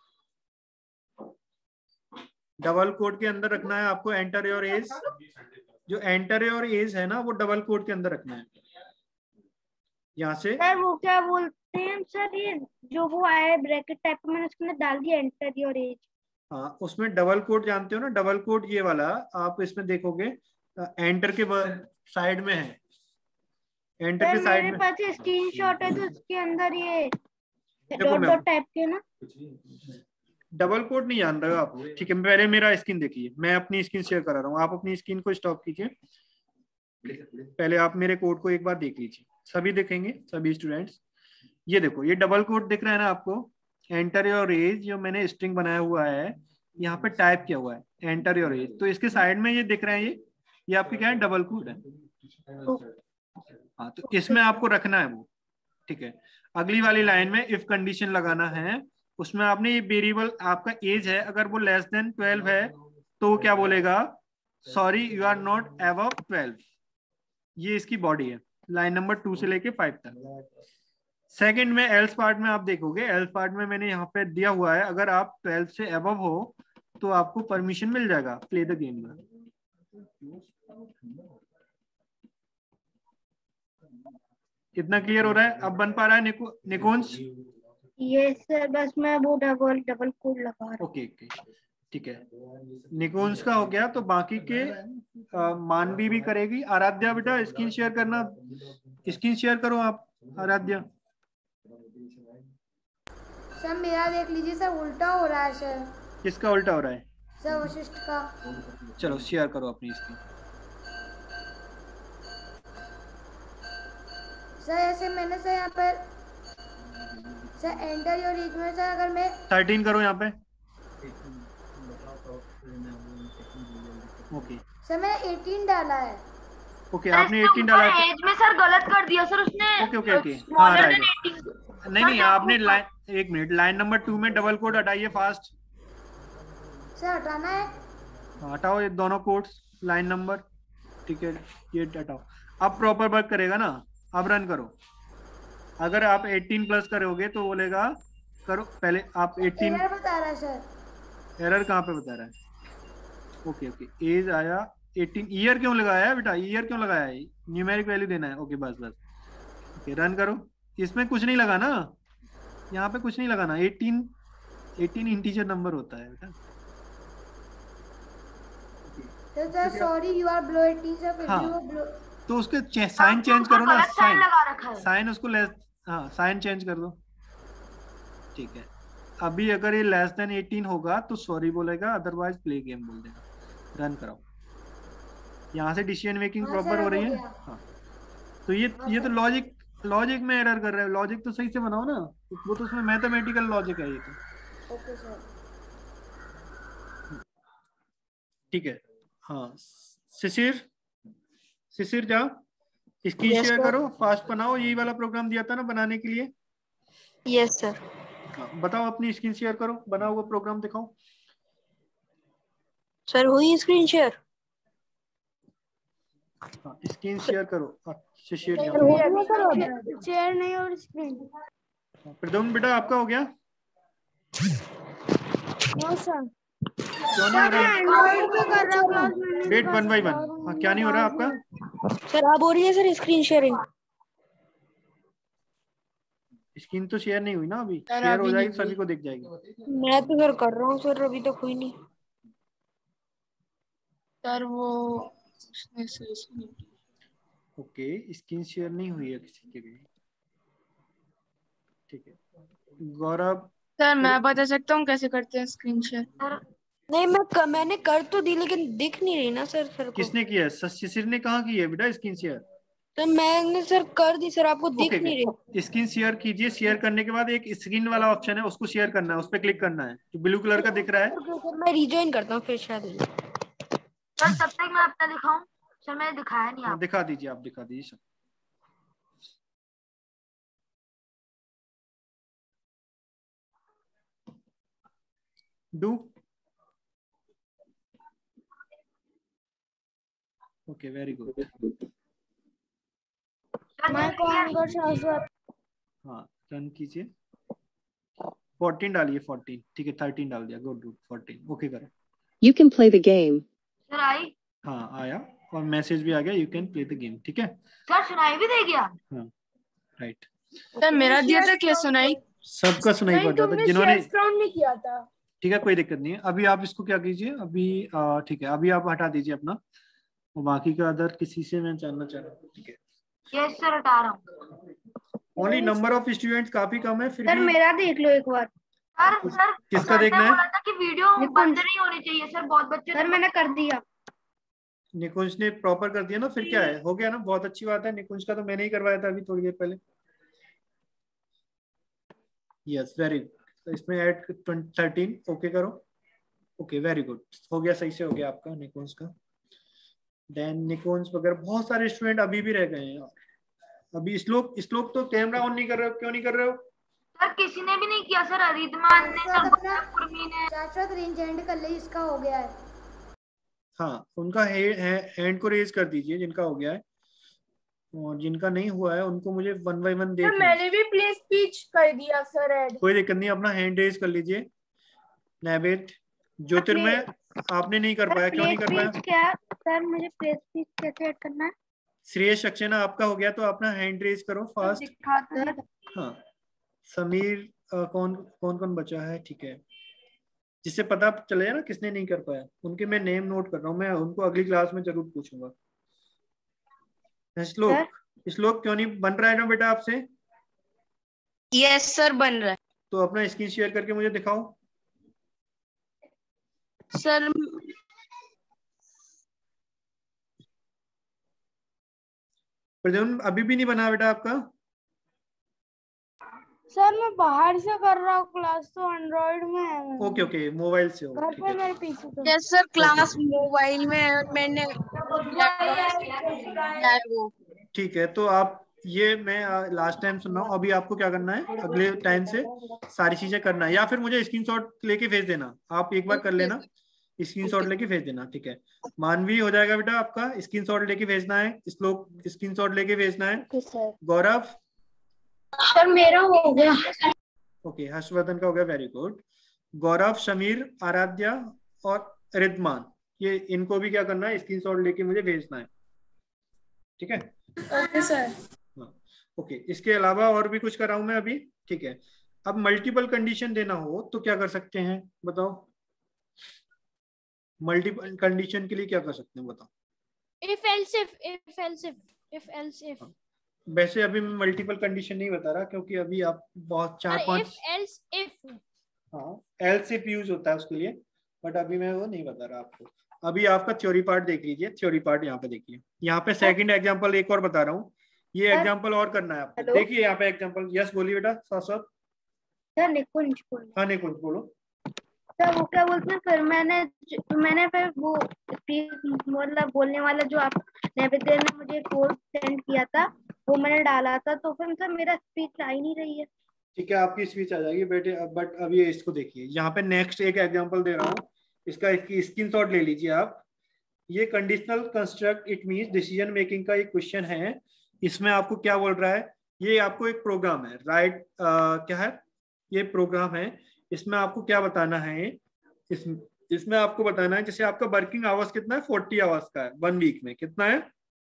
double quote के अंदर रखना है आपको एंटर योर एज। जो एंटर योर एज है ना, वो डबल कोड के अंदर रखना है, यहाँ से। सर वो क्या बोलते हैं सर, ये जो वो आया है ब्रैकेट टाइप का, मैंने उसके अंदर डाल दिया एंटर योर एज। हाँ उसमें डबल कोड जानते हो ना, डबल कोड ये वाला आप इसमें देखोगे, एंटर के साइड में है, एंटर सर के साइड मेरे में। पास स्क्रीनशॉट है तो उसके अंदर ये देखो डॉट मैं डॉट टाइप के ना। डबल कोड नहीं जान रहे हो आप, ठीक है। पहले मेरा स्क्रीन देखिए, मैं अपनी स्क्रीन शेयर करा रहा हूँ, आप अपनी स्क्रीन को स्टॉप कीजिए, पहले आप मेरे कोड को एक बार देख लीजिए, सभी देखेंगे, सभी स्टूडेंट्स। ये देखो, ये डबल कोड दिख रहा है ना आपको, एंटर योर एज, जो मैंने स्ट्रिंग बनाया हुआ है यहाँ पे टाइप किया हुआ है एंटर योर एज, तो इसके साइड में ये दिख रहा है, ये ये आपके क्या है, डबल कोड है। हाँ तो इसमें आपको रखना है वो, ठीक है। अगली वाली लाइन में इफ कंडीशन लगाना है, उसमें आपने ये वेरिएबल आपका एज है, अगर वो लेस देन ट्वेल्व है तो वो क्या बोलेगा, sorry you are not above twelve. ये इसकी बॉडी है, लाइन नंबर टू से लेके फाइव तक। सेकंड में एल्स पार्ट में आप देखोगे, एल्स पार्ट में मैंने यहाँ पे दिया हुआ है, अगर आप ट्वेल्व से अबव हो तो आपको परमिशन मिल जाएगा प्ले द गेम में। कितना क्लियर हो रहा है? अब बन पा रहा है निकु, निकुंज? ये सर बस मैं वो डबल डबल कोड लगा रहा हूँ। ओके ओके ठीक है, निकुंज का हो गया, तो बाकी के आ, मानवी भी करेगी। आराध्या बेटा स्क्रीन शेयर करना, स्क्रीन शेयर करो आप आराध्या। सर मेरा देख लीजिए सर, उल्टा हो रहा है सर। किसका उल्टा हो रहा है? सर वशिष्ठ का। चलो शेयर करो अपनी स्क्रीन। सर ऐसे मैंने सर यहाँ पर सर एंटर योर एज में सर, अगर मैं थर्टीन करो यहाँ पे, ओके सर मैंने अठारह डाला है। ओके आपने एटीन डाला है, एज में सर गलत कर दिया सर उसने। ओके ओके ओके हाँ स्मॉलर राइट। Than eighteen. नहीं नहीं आपने लाइन, एक मिनट, लाइन नंबर टू में डबल कोड हटाइए फास्ट। सर हटाना है? हाँ, हटाओ ये दोनों कोड्स, लाइन नंबर, ठीक है ये हटाओ। अब प्रॉपर वर्क करेगा ना, अब रन करो। अगर आप अठारह प्लस करोगे तो बोलेगा करो, पहले आप अठारह, एरर बता रहा है सर। एरर कहाँ पे बता रहा है? ओके ओके एज आया अठारह, ईयर क्यों लगाया है बेटा, ईयर क्यों लगाया है? न्यूमेरिक वैल्यू देना है, ओके बस बस, ओके रन करो। इसमें कुछ नहीं लगा ना, यहाँ पे कुछ नहीं लगाना, अठारह अठारह इंटीजर नंबर होता है बेटा। तो sir sorry you are below अठारह सर, फिर हाँ। भी वो बिलो। तो उसके चे, साइन चेंज करो ना, गलत साइन साइन लगा रखा है। साइन उसको लेस, हाँ साइन चेंज कर दो, ठीक है। अभी अगर ये लेस देन अठारह होगा तो सॉरी बोलेगा, अदरवाइज प्ले गेम बोल देगा। रन कराओ। यहाँ से डिसीजन मेकिंग हाँ प्रॉपर सर, हो अब रही हो है। गया। हाँ तो ये हाँ ये तो सर। लॉजिक लॉजिक में एरर कर रहे हो। लॉजिक तो सही से बनाओ ना, वो तो उसमें मैथमेटिकल लॉजिक है ये तो। Okay sir. ठीक है। हाँ शिशिर, शिशिर जा स्क्रीन Yes, शेयर sir. करो, फास्ट बनाओ। यही वाला प्रोग्राम दिया था ना बनाने के लिए। Yes, sir. हाँ बताओ, अपनी स्क्रीन शेयर करो, बना हुआ प्रोग्राम दिखाओ। Sir, हुई screen share? हाँ स्क्रीन शेयर करो। हाँ, शिशिर Sir, जाओ। हो गया sir order? शेयर नहीं और स्क्रीन। प्रद्युम्न बेटा आपका हो गया? No sir. क्यों नहीं हो रहा? एंड्रॉइड पे कर रहा क्लास में नहीं वेट दिखा वन बाई सकता वन। और हाँ क्या नहीं हो रहा आपका? Sir, अब हो रही है सर screen sharing? स्क्रीन तो शेयर नहीं हुई ना अभी। सर, शेयर हो अभी जाएगी, नहीं हुई। सभी को दिख जाएगी। मैं तो सर कर रहा हूँ सर, अभी तक हुई नहीं। सर वो उसने सही से नहीं किया। ओके स्क्रीन शेयर नहीं हुई है किसी के भी। ठीक है गौरव। सर मैं बता सकता हूँ कैसे करते हैं स्क्रीन शेयर? नहीं मैं क, मैंने कर तो दी लेकिन दिख नहीं रही ना सर सर को। किसने किया है? शिशिर ने कहाँ की है बेटा स्क्रीन शेयर? सर मैंने सर कर दी सर, आपको दिख ओके नहीं रही। ओके स्क्रीन शेयर कीजिए। शेयर करने के बाद एक स्क्रीन वाला ऑप्शन है, उसको शेयर करना है, उस पर क्लिक करना है जो ब्लू कलर का दिख रहा है। सर मैं रिजॉइन करता हूँ फिर शायद। सर तब तक मैं अपना दिखाऊं? सर मैंने दिखाया नहीं हाँ आप। दिखा दीजिए, आप दिखा दीजिए सब। Do okay very good. मैं कौन कर शाश्वत। हाँ रन कीजिए। फोर्टीन डालिए, फोर्टीन। ठीक है थर्टीन डाल दिया। Good good fourteen. ओके करो। You can play the game. Sir आई? हाँ आया और मैसेज भी आ गया, you can play the game. ठीक है सर सुनाई भी दे गया? हाँ राइट। सर मेरा दिया था क्या सुनाई? सबका सुनाई नहीं पड़ रहा था तुमने जिन्होंने। शेयर काउंट नहीं किया था। ठीक है कोई दिक्कत नहीं है। अभी आप इसको क्या कीजिए अभी। आ, ठीक है अभी आप हटा दीजिए अपना, और बाकी का अदर किसी से मैं जानना चाह रहा हूँ। ठीक है यस सर हटा रहा हूँ। ओनली नंबर ऑफ स्टूडेंट्स काफी कम है फिर सर भी। मेरा देख लो एक बार। सर सर किसका सर ने देखना है? बोला था कि वीडियो बंद नहीं होनी चाहिए सर, बहुत बच्चे। सर मैंने कर दिया। निकुंज ने प्रॉपर कर दिया ना, फिर क्या है, हो गया ना, बहुत अच्छी बात है। निकुंज का तो मैंने ही करवाया था अभी थोड़ी देर पहले। Yes very good. तो इसमें ऐड थर्टीन ओके करो। ओके वेरी गुड हो गया, सही से हो गया आपका निकुंज का। देन निकुंज वगैरह बहुत सारे स्टूडेंट अभी भी रह गए हैं। अभी श्लोक, श्लोक तो कैमरा ऑन नहीं कर रहे हो, क्यों नहीं कर रहे हो? सर किसी ने भी नहीं किया सर, अरिदमान ने, शाश्वत सर अपना कुर्मी ने। शाश्वत रेंज एंड कर ले, इसका हो गया है। हाँ उनका हैंड को रेज कर दीजिए जिनका हो गया है, और जिनका नहीं हुआ है उनको मुझे वन बाय वन देख सर लेना। मैंने भी प्ले स्पीच कर दिया सर ऐड। कोई दिक्कत नहीं, अपना हैंड रेज कर लीजिए। नैवेद ज्योतिर्मय आपने नहीं कर पाया, क्यों नहीं कर पाया? क्या सर मुझे प्ले स्पीच कैसे ऐड करना है? श्रेयस सक्सेना आपका हो गया, तो अपना हैंड रेज करो फास्ट। सर हाँ समीर अ, कौन कौन कौन बचा है? ठीक है जिससे पता चले ना किसने नहीं कर पाया, उनके मैं नेम नोट कर रहा हूँ, मैं उनको अगली क्लास में जरूर पूछूंगा। श्लोक, श्लोक क्यों नहीं बन रहा है ना बेटा आपसे? यस सर बन रहा है। तो अपना स्क्रीन शेयर करके मुझे दिखाओ। सर प्रद्युम्न अभी भी नहीं बना बेटा आपका? सर मैं बाहर से कर रहा हूँ, क्लास तो एंड्रॉइड में है। ओके ओके मोबाइल से हो, घर ठीक पे है। मेरे पीछे तो। यस सर क्लास मोबाइल में मैंने वो। ठीक है तो आप ये मैं लास्ट टाइम सुन रहा हूँ, अभी आपको क्या करना है अगले टाइम से सारी चीजें करना है, या फिर मुझे स्क्रीनशॉट लेके भेज देना। आप एक बार कर लेना, स्क्रीनशॉट लेके भेज देना। ठीक है मानवी हो जाएगा बेटा आपका, स्क्रीनशॉट लेके भेजना है। श्लोक स्क्रीनशॉट लेके भेजना है। गौरव सर मेरा हो गया। ओके हर्षवर्धन का हो गया, वेरी गुड। गौरव, समीर, आराध्या और रिद्मान, ये इनको भी क्या करना है, स्क्रीनशॉट लेके मुझे भेजना है। ठीक है ओके सर। हाँ ओके इसके अलावा और भी कुछ कराऊं मैं अभी? ठीक है अब मल्टीपल कंडीशन देना हो तो क्या कर सकते हैं बताओ? मल्टीपल कंडीशन के लिए क्या कर सकते हैं बताओ? if else if if else if if else if वैसे अभी मैं मल्टीपल कंडीशन नहीं बता रहा, क्योंकि अभी आप बहुत चार अरे पांच if else if हाँ एल्स इफ यूज होता है उसके लिए, बट अभी मैं वो नहीं बता रहा आपको। अभी आपका थ्योरी पार्ट देख लीजिए, थ्योरी पार्ट यहाँ पे देखिए, यहाँ पे सेकंड एग्जांपल एक और बता रहा हूँ, ये एग्जांपल और करना है आपको। देखिए यहाँ पे एग्जांपल, यस बोलिए बेटा साथ साथ। सर निकुंज बोलो। हाँ निकुंज बोलो। सर वो क्या बोलते हैं, फिर मैंने मैंने फिर वो मतलब बोलने वाला जो आप नैवेद्य ने मुझे कोड सेंड किया था वो मैंने डाला था, तो फिर सर मेरा स्पीच आ ही नहीं रही है। ठीक है, आपकी स्पीच आ जाएगी बेटे, बट अभी इसको देखिए, यहाँ पे नेक्स्ट एक एग्जांपल दे रहा हूँ, इसका इसकी स्क्रीनशॉट ले लीजिए आप। ये conditional construct it means decision making का एक क्वेश्चन है। इसमें आपको क्या बोल रहा है, ये आपको एक प्रोग्राम है, राइट, क्या है ये प्रोग्राम है। इसमें आपको क्या बताना है, इस, इसमें आपको बताना है, जैसे आपका वर्किंग आवर्स कितना है, फोर्टी आवर्स का है, वन वीक में कितना है।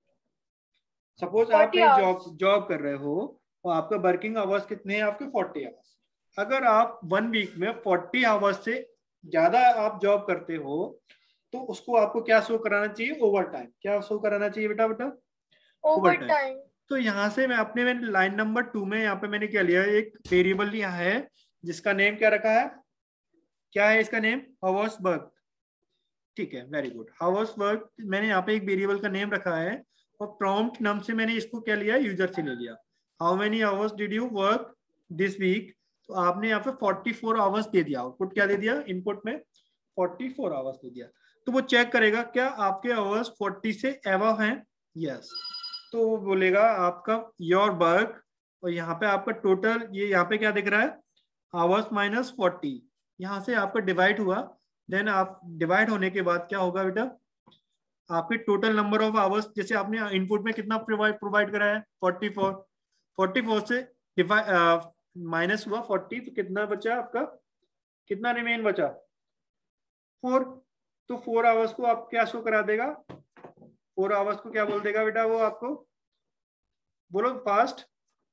सपोज आप एक जॉब जॉब कर रहे हो और आपका वर्किंग आवर्स कितने हैं, आपके फोर्टी आवर्स। अगर आप वन वीक में फोर्टी आवर्स से ज्यादा आप जॉब करते हो तो उसको आपको क्या शो कराना चाहिए, ओवर टाइम। क्या शो कराना चाहिए बेटा बेटा ओवर टाइम। तो यहाँ से मैं अपने में लाइन नंबर टू में यहाँ पे मैंने क्या लिया, एक वेरिएबल लिया है जिसका नेम क्या रखा है, क्या है इसका नेम, हावर्स वर्क। ठीक है, वेरी गुड, हावर्स वर्क मैंने यहाँ पे एक वेरिएबल का नेम रखा है, और प्रॉम्प्ट नम से मैंने इसको क्या लिया, यूजर से ले लिया। How many hours did you work this week, तो आपने यहाँ पे फोर्टी फोर आवर्स दे दिया, आउटपुट क्या दे दिया, इनपुट में फोर्टी फोर आवर्स दे दिया। तो वो चेक करेगा क्या आपके आवर्स फोर्टी से एबव हैं, यस, तो वो बोलेगा आपका योर वर्क, और यहाँ पे आपका टोटल, ये यहाँ पे क्या दिख रहा है, आवर्स माइनस फोर्टी, यहाँ से आपका डिवाइड हुआ। देन आप डिवाइड होने के बाद क्या होगा बेटा, आपके टोटल नंबर ऑफ आवर्स, जैसे आपने इनपुट में कितना प्रोवाइड प्रोवाइड करा है, फोर्टी फोर, फोर्टी फोर से डिवाइड माइनस हुआ फोर्टी, तो कितना बचा आपका, कितना रिमेन बचा, फोर। तो फोर आवर्स को आप क्या शो करा देगा, फोर आवर्स को क्या बोल देगा बेटा, वो आपको बोलो फास्ट,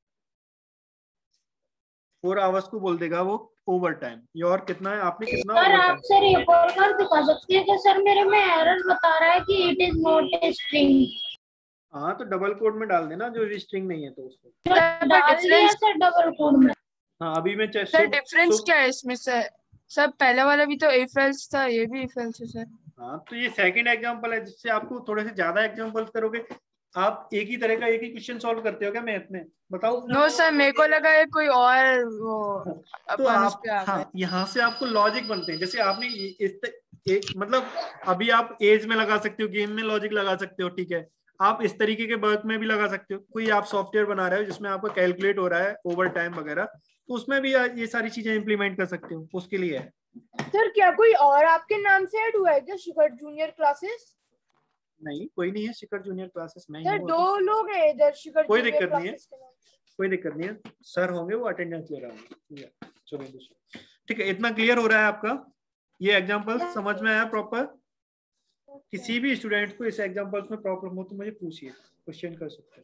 फोर आवर्स को बोल देगा वो ओवर टाइम। योर कितना है, आपने कितना सर आप सर एक और बार दिखा सकते हैं कि सर मेरे में एरर बता रहा है कि it is not a string. हाँ तो डबल कोड में डाल देना, जो स्ट्रिंग नहीं है तो उसको डाल दिया सर डबल कोड में। हाँ अभी मैं चेक, सर डिफरेंस क्या है इसमें सर, सब पहले वाला भी तो इफ एल्स था, ये भी इफ एल्स है सर। हाँ तो ये सेकंड एग्जांपल है, जिससे आपको थोड़े से ज्यादा एग्जांपल करोगे। आप एक ही तरह का एक ही क्वेश्चन सॉल्व करते हो क्या मैथ में, बताओ। नो सर, मेरे को लगा है कोई और वो तो आप हाँ, यहाँ से आपको लॉजिक बनते हैं। जैसे आपने इस एक मतलब अभी आप एज में लगा सकते हो, गेम में लॉजिक लगा सकते हो, ठीक है, आप इस तरीके के वर्क में भी लगा सकते हो। कोई आप सॉफ्टवेयर बना रहे हो जिसमें आपका कैलकुलेट हो रहा है ओवर टाइम वगैरह, तो उसमें भी ये सारी चीजें इंप्लीमेंट कर सकते हो, उसके लिए है। सर क्या कोई और आपके नाम से ऐड हुआ है क्या, शिखर जूनियर क्लासेस? नहीं कोई नहीं है शिखर जूनियर क्लासेस में। सर दो लोग हैं इधर शिखर, कोई दिक्कत नहीं है, कोई दिक्कत नहीं है, सर होंगे वो अटेंडेंस ले रहे होंगे। चलो ठीक है, इतना क्लियर हो रहा है आपका, ये एग्जांपल समझ में आया प्रॉपर। किसी भी स्टूडेंट को इस एग्जांपल्स में प्रॉब्लम हो तो मुझे पूछिए, क्वेश्चन कर सकते हैं।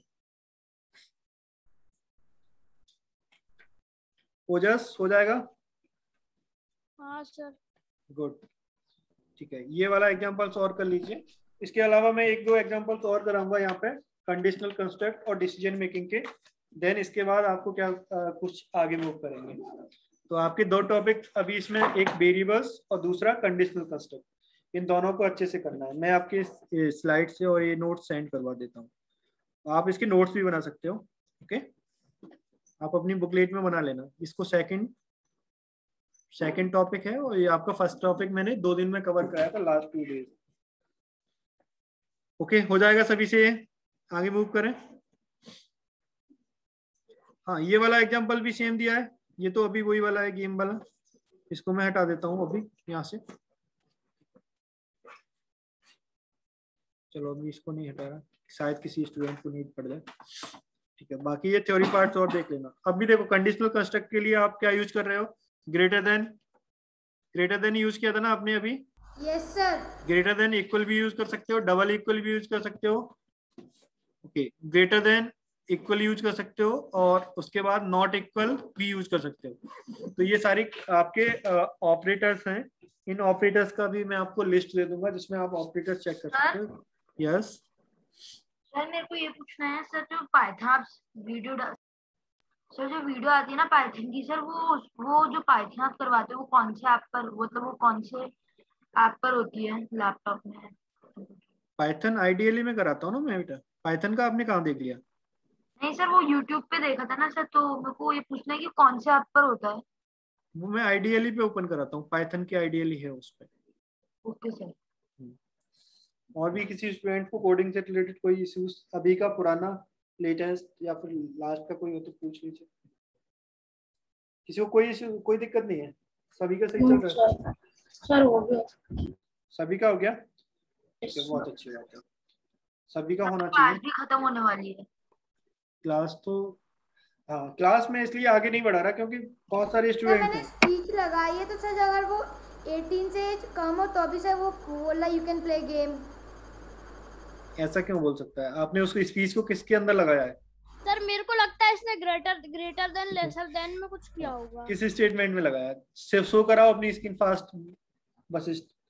ओजस हो जाएगा? हाँ सर। गुड, ठीक है, ये वाला एग्जांपल्स और कर लीजिए। इसके अलावा मैं एक दो एग्जांपल्स और कराऊंगा यहाँ पे कंडीशनल कंस्ट्रक्ट और डिसीजन मेकिंग के। देन इसके बाद आपको क्या आ, कुछ आगे मूव करेंगे। तो आपके दो टॉपिक अभी इसमें, एक वेरिएबल्स और दूसरा कंडीशनल कंस्ट्रक्ट, इन दोनों को अच्छे से करना है। मैं आपके स्लाइड से और ये नोट्स सेंड करवा देता हूँ, आप इसके नोट्स भी बना सकते हो। ओके, आप अपनी बुकलेट में बना लेना इसको। सेकंड सेकंड टॉपिक है और ये आपका फर्स्ट टॉपिक मैंने दो दिन में कवर कराया था, लास्ट टू डेज। ओके, हो जाएगा सभी से, आगे मूव करें। हाँ, ये वाला एग्जांपल भी सेम दिया है, ये तो अभी वही वाला है गेम वाला, इसको मैं हटा देता हूँ अभी यहाँ से। चलो अभी इसको नहीं हटा रहा, शायद किसी स्टूडेंट को नीड पड़ जाए। ठीक है, बाकी ये थ्योरी पार्ट्स और देख लेना। अभी देखो कंडीशनल कंस्ट्रक्ट के लिए आप क्या यूज कर रहे हो, greater than, greater than use किया था ना आपने अभी। Yes sir. Greater than equal भी यूज कर सकते हो, डबल इक्वल भी यूज कर सकते हो। Okay, greater than equal use कर सकते हो, और उसके बाद नॉट इक्वल भी यूज कर सकते हो। तो ये सारी आपके ऑपरेटर्स हैं। इन ऑपरेटर्स का भी मैं आपको लिस्ट दे दूंगा जिसमें आप ऑपरेटर्स चेक कर सकते हो। यस सर, मेरे को ये पूछना है सर, जो पाइथन आप वीडियो सर जो वीडियो आती है ना पाइथन की, सर वो वो जो पाइथन आप करवाते हो वो कौन से ऐप पर, मतलब वो कौन से ऐप पर होती है लैपटॉप में। पाइथन आइडियली में कराता हूँ ना मैं बेटा। पाइथन का आपने कहाँ देख लिया? नहीं सर, वो यूट्यूब पे देखा था ना सर, तो मेरे को ये पूछना है कि कौन से ऐप पर होता है। वो मैं आइडियली पे ओपन कराता हूँ, पाइथन की आइडियली है उस पे। Okay sir. और भी किसी स्टूडेंट को कोडिंग से रिलेटेड कोई इश्यूज अभी का, पुराना, लेटेस्ट या फिर लास्ट का कोई हो तो पूछ लीजिए। किसी को कोई इश्यू, कोई दिक्कत नहीं है? सभी का सही चल रहा है? सर हो गया। सभी का हो गया? ठीक है, बहुत अच्छी बात है। सभी का होना चाहिए। क्लास भी खत्म होने वाली है। क्लास तो हाँ, क्लास में इसलिए आगे नहीं बढ़ा रहा क्योंकि बहुत सारे स्टूडेंट मैंने हैं। स्पीच लगाई है तो सर अगर वो अठारह से एज कम हो तो अभी सर वो बोला यू कैन प्ले गेम। ऐसा क्यों बोल सकता है? आपने उसको स्पीच को किसके अंदर लगाया है? सर मेरे को लगता है इसने greater greater than lesser than में कुछ किया होगा। किस स्टेटमेंट में लगाया है? सिर्फ शो कराओ अपनी स्क्रीन फास्ट बस।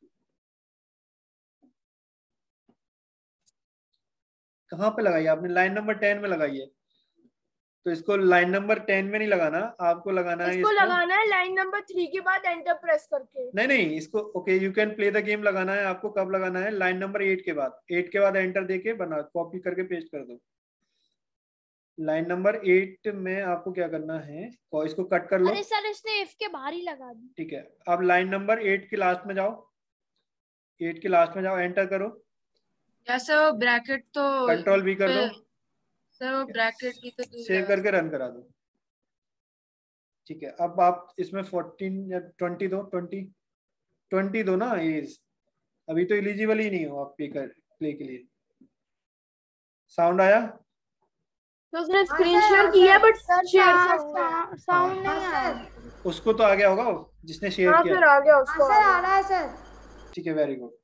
कहाँ पे लगाई आपने? लाइन नंबर टेन में लगाई है, तो इसको लाइन नंबर टेन में नहीं लगाना, आपको लगाना है इसको इसको लगाना है लाइन नंबर थ्री के बाद एंटर प्रेस करके। नहीं नहीं, इसको okay you can play the game लगाना है आपको। कब लगाना है? लाइन नंबर एट के बाद। एट के बाद एंटर देके बना, कॉपी करके पेस्ट कर दो। लाइन नंबर एट में आपको क्या करना है, और इसको कट कर लो। अरे सर इसने इफ के बाहर ही लगा दी। ठीक है, अब लाइन नंबर एट के लास्ट में जाओ। एट के लास्ट में जाओ, एंटर करो। सर ब्रैकेट तो कंट्रोल भी कर दो सर, वो ब्रैकेट भी तो सेव करके रन करा दो। ठीक है, अब आप इसमें फोर्टीन या ट्वेंटी दो। ट्वेंटी ट्वेंटी दो ना एज। अभी तो एलिजिबल ही नहीं हो आप पे कर प्ले के लिए। साउंड आया? तो उसने स्क्रीन शेयर किया बट शेयर साउंड नहीं आया। उसको तो आ गया होगा जिसने शेयर हाँ किया। सर आ गया उसको। सर आ रहा है सर। ठीक है, वेरी गुड।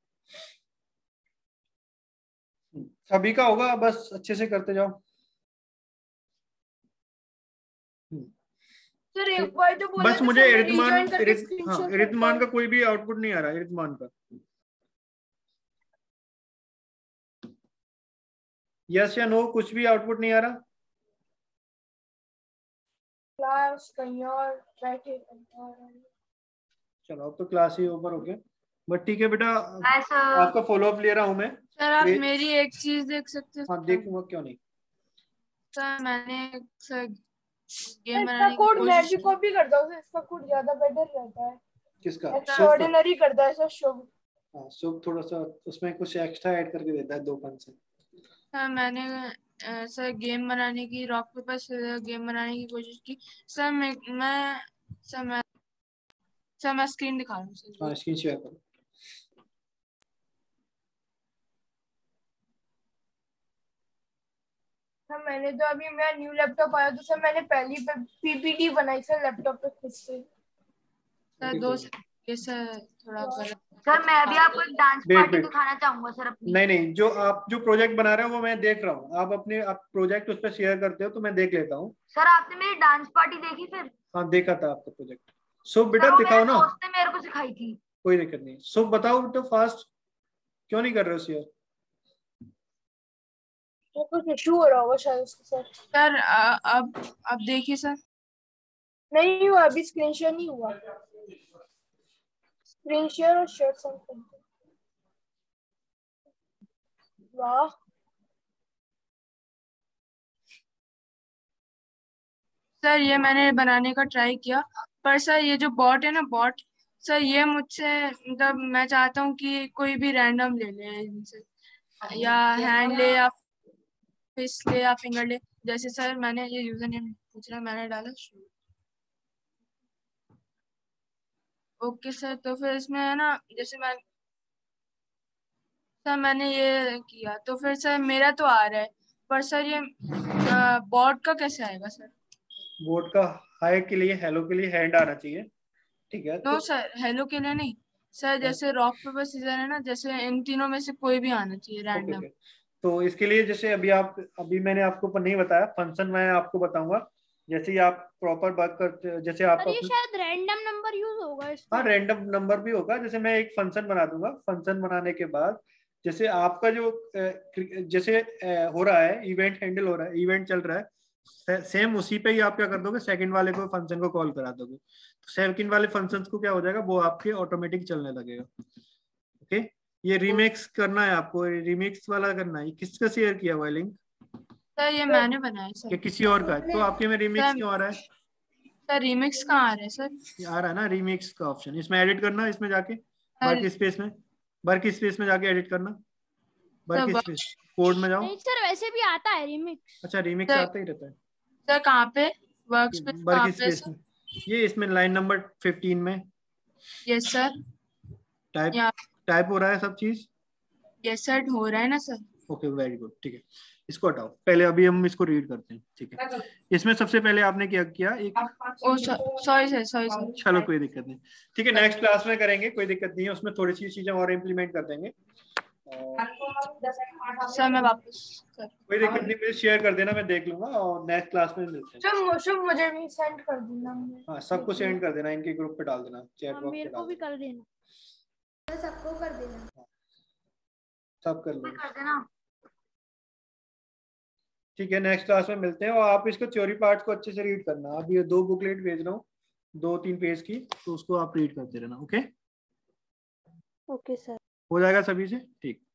सभी का होगा, बस अच्छे से करते जाओ। सर एक बार तो बोला बस मुझे रिद्मान हाँ हाँ, रिद्मान का कोई भी आउटपुट नहीं आ रहा है। रिद्मान का यस या नो, कुछ भी आउटपुट नहीं आ रहा। क्लास कहीं और बैठे। चलो अब तो क्लास ही ओवर हो गया, बट ठीक है बेटा, ऐसा आपका फॉलो अप ले रहा हूँ मैं। सर आप वे- मेरी एक चीज देख सकते हैं? हाँ देखूंगा, क्यों नहीं। सर मैंने सर गेम इसका बनाने की कोड मैं कोशिश भी की। कॉपी करता हूँ, इसका कोड ज्यादा बेटर रहता है। किसका? एक्स्ट्राऑर्डिनरी करता है सर शुभ। हाँ, शुभ थोड़ा सा उसमें कुछ एक्स्ट्रा ऐड करके देता है दो पन से। सर मैंने अ, सर गेम बनाने की रॉक पेपर से गेम बनाने की कोशिश की। सर मैं मैं सर मैं सर मैं स्क्रीन दिखा रहा हूँ सर। हाँ, स्क्रीन शेयर करो। सर मैंने तो अभी मेरा न्यू लैपटॉप आया तो सर मैंने पहली पीपीटी बनाई सर लैपटॉप पे खुद से। सर दो ये सर थोड़ा गलत। सर मैं भी आपको एक डांस वेट, पार्टी वेट। दिखाना चाहूंगा सर अपनी। नहीं नहीं, जो आप जो प्रोजेक्ट बना रहे हो वो मैं देख रहा हूँ। आप अपने आप प्रोजेक्ट उस पर शेयर करते हो तो मैं देख लेता हूँ। सर आपने मेरी डांस पार्टी देखी फिर? हाँ देखा था आपका प्रोजेक्ट। शुभ सर बेटा वो दिखाओ मेरे ना। दोस्त ने मेरे को सिखाई थी। कोई दिक्कत नहीं। शुभ बताओ बेटा फास्ट, क्यों नहीं कर रहे हो शेयर? तो कुछ इशू हो रहा होगा शायद उसके साथ। सर अ, अब अब देखिए सर। नहीं हुआ अभी, स्क्रीन शेयर नहीं हुआ। स्क्रीन शेयर और शेयर समथिंग। वाह सर ये मैंने बनाने का ट्राई किया, पर सर ये जो बॉट है ना बॉट, सर ये मुझसे मतलब मैं चाहता हूँ कि कोई भी रैंडम ले ले इनसे, या हैंड ले या फिस्ट ले या फिंगर ले। जैसे सर मैंने ये यूजर नेम पूछ रहा, मैंने डाला ओके सर। तो फिर इसमें है ना, जैसे मैं सर मैंने ये किया तो फिर सर मेरा तो आ रहा है, पर सर ये बॉट का कैसे आएगा सर? बोर्ड का हाई के लिए, हेलो के लिए हैंड आना चाहिए। ठीक है नो तो सर, हेलो के लिए नहीं सर। जैसे रॉक पेपर सीजर है ना, जैसे इन तीनों में से कोई भी आना चाहिए ओके रैंडम। ओके। तो इसके लिए जैसे अभी आप अभी मैंने आपको नहीं बताया फंक्शन, मैं आपको बताऊंगा। जैसे ही आप प्रॉपर वर्क करते, जैसे आप अरे ये अपने, शायद रैंडम नंबर यूज होगा इसमें। हाँ रैंडम नंबर भी होगा। जैसे मैं एक फंक्शन बना दूंगा, फंक्शन बनाने के बाद जैसे आपका जो अ, जैसे अ, हो रहा है इवेंट हैंडल हो रहा है, इवेंट चल रहा है, सेम उसी पे ही आप क्या कर दोगे, सेकंड वाले को फंक्शन को कॉल करा दोगे। तो सेकंड वाले फंक्शंस को क्या हो जाएगा, वो आपके ऑटोमेटिक चलने लगेगा। ओके। ये रिमिक्स करना है आपको, रिमिक्स वाला करना है। किसका शेयर किया हुआ है लिंक? सर ये मैंने बनाया सर। ये किसी और का है? तो आपके में रिमिक्स क्यों आ रहा है? सर रिमिक्स कहाँ आ रहा है सर? ये आ रहा है ना रिमिक्स का ऑप्शन, इसमें एडिट करना, इसमें जाके वर्क स्पेस में, वर्क स्पेस में जाके एडिट करना, वर्क स्पेस कोड में जाओ। नहीं सर वैसे भी आता है रिमिक्स। अच्छा रिमिक्स आता ही रहता है सर। कहाँ पे? वर्क स्पेस वर्क स्पेस में, ये इसमें लाइन नंबर फिफ्टीन में। Yes sir. टाइप टाइप हो रहा है सब चीज? यस सर हो रहा है ना सर। ओके वेरी गुड, ठीक है। इसको हटाओ पहले, अभी हम इसको रीड करते हैं, ठीक है। इसमें सबसे पहले आपने क्या किया? एक oh sorry sir, sorry sir. चलो कोई दिक्कत नहीं, ठीक है, नेक्स्ट क्लास में करेंगे, कोई दिक्कत नहीं है। उसमें थोड़ी सी चीजें और इम्प्लीमेंट कर देंगे सर। मैं वापस कोई दिक्कत नहीं, मुझे शेयर कर देना, मैं देख लूंगा और नेक्स्ट क्लास में मिलते हैं। शुभ शुभ मुझे भी सेंड कर देना। हाँ सबको सेंड कर देना, इनके ग्रुप पे डाल देना, चैट बॉक्स पे मेरे को भी कर देना, सबको कर देना, सब कर लो, कर देना। ठीक है। नेक्स्ट क्लास में मिलते हैं। और आप इसको थ्योरी पार्ट को अच्छे से रीड करना। अब ये दो बुकलेट भेज रहा हूँ, दो तीन पेज की, तो उसको आप रीड करते रहना। ओके ओके सर, हो जाएगा सभी से, ठीक।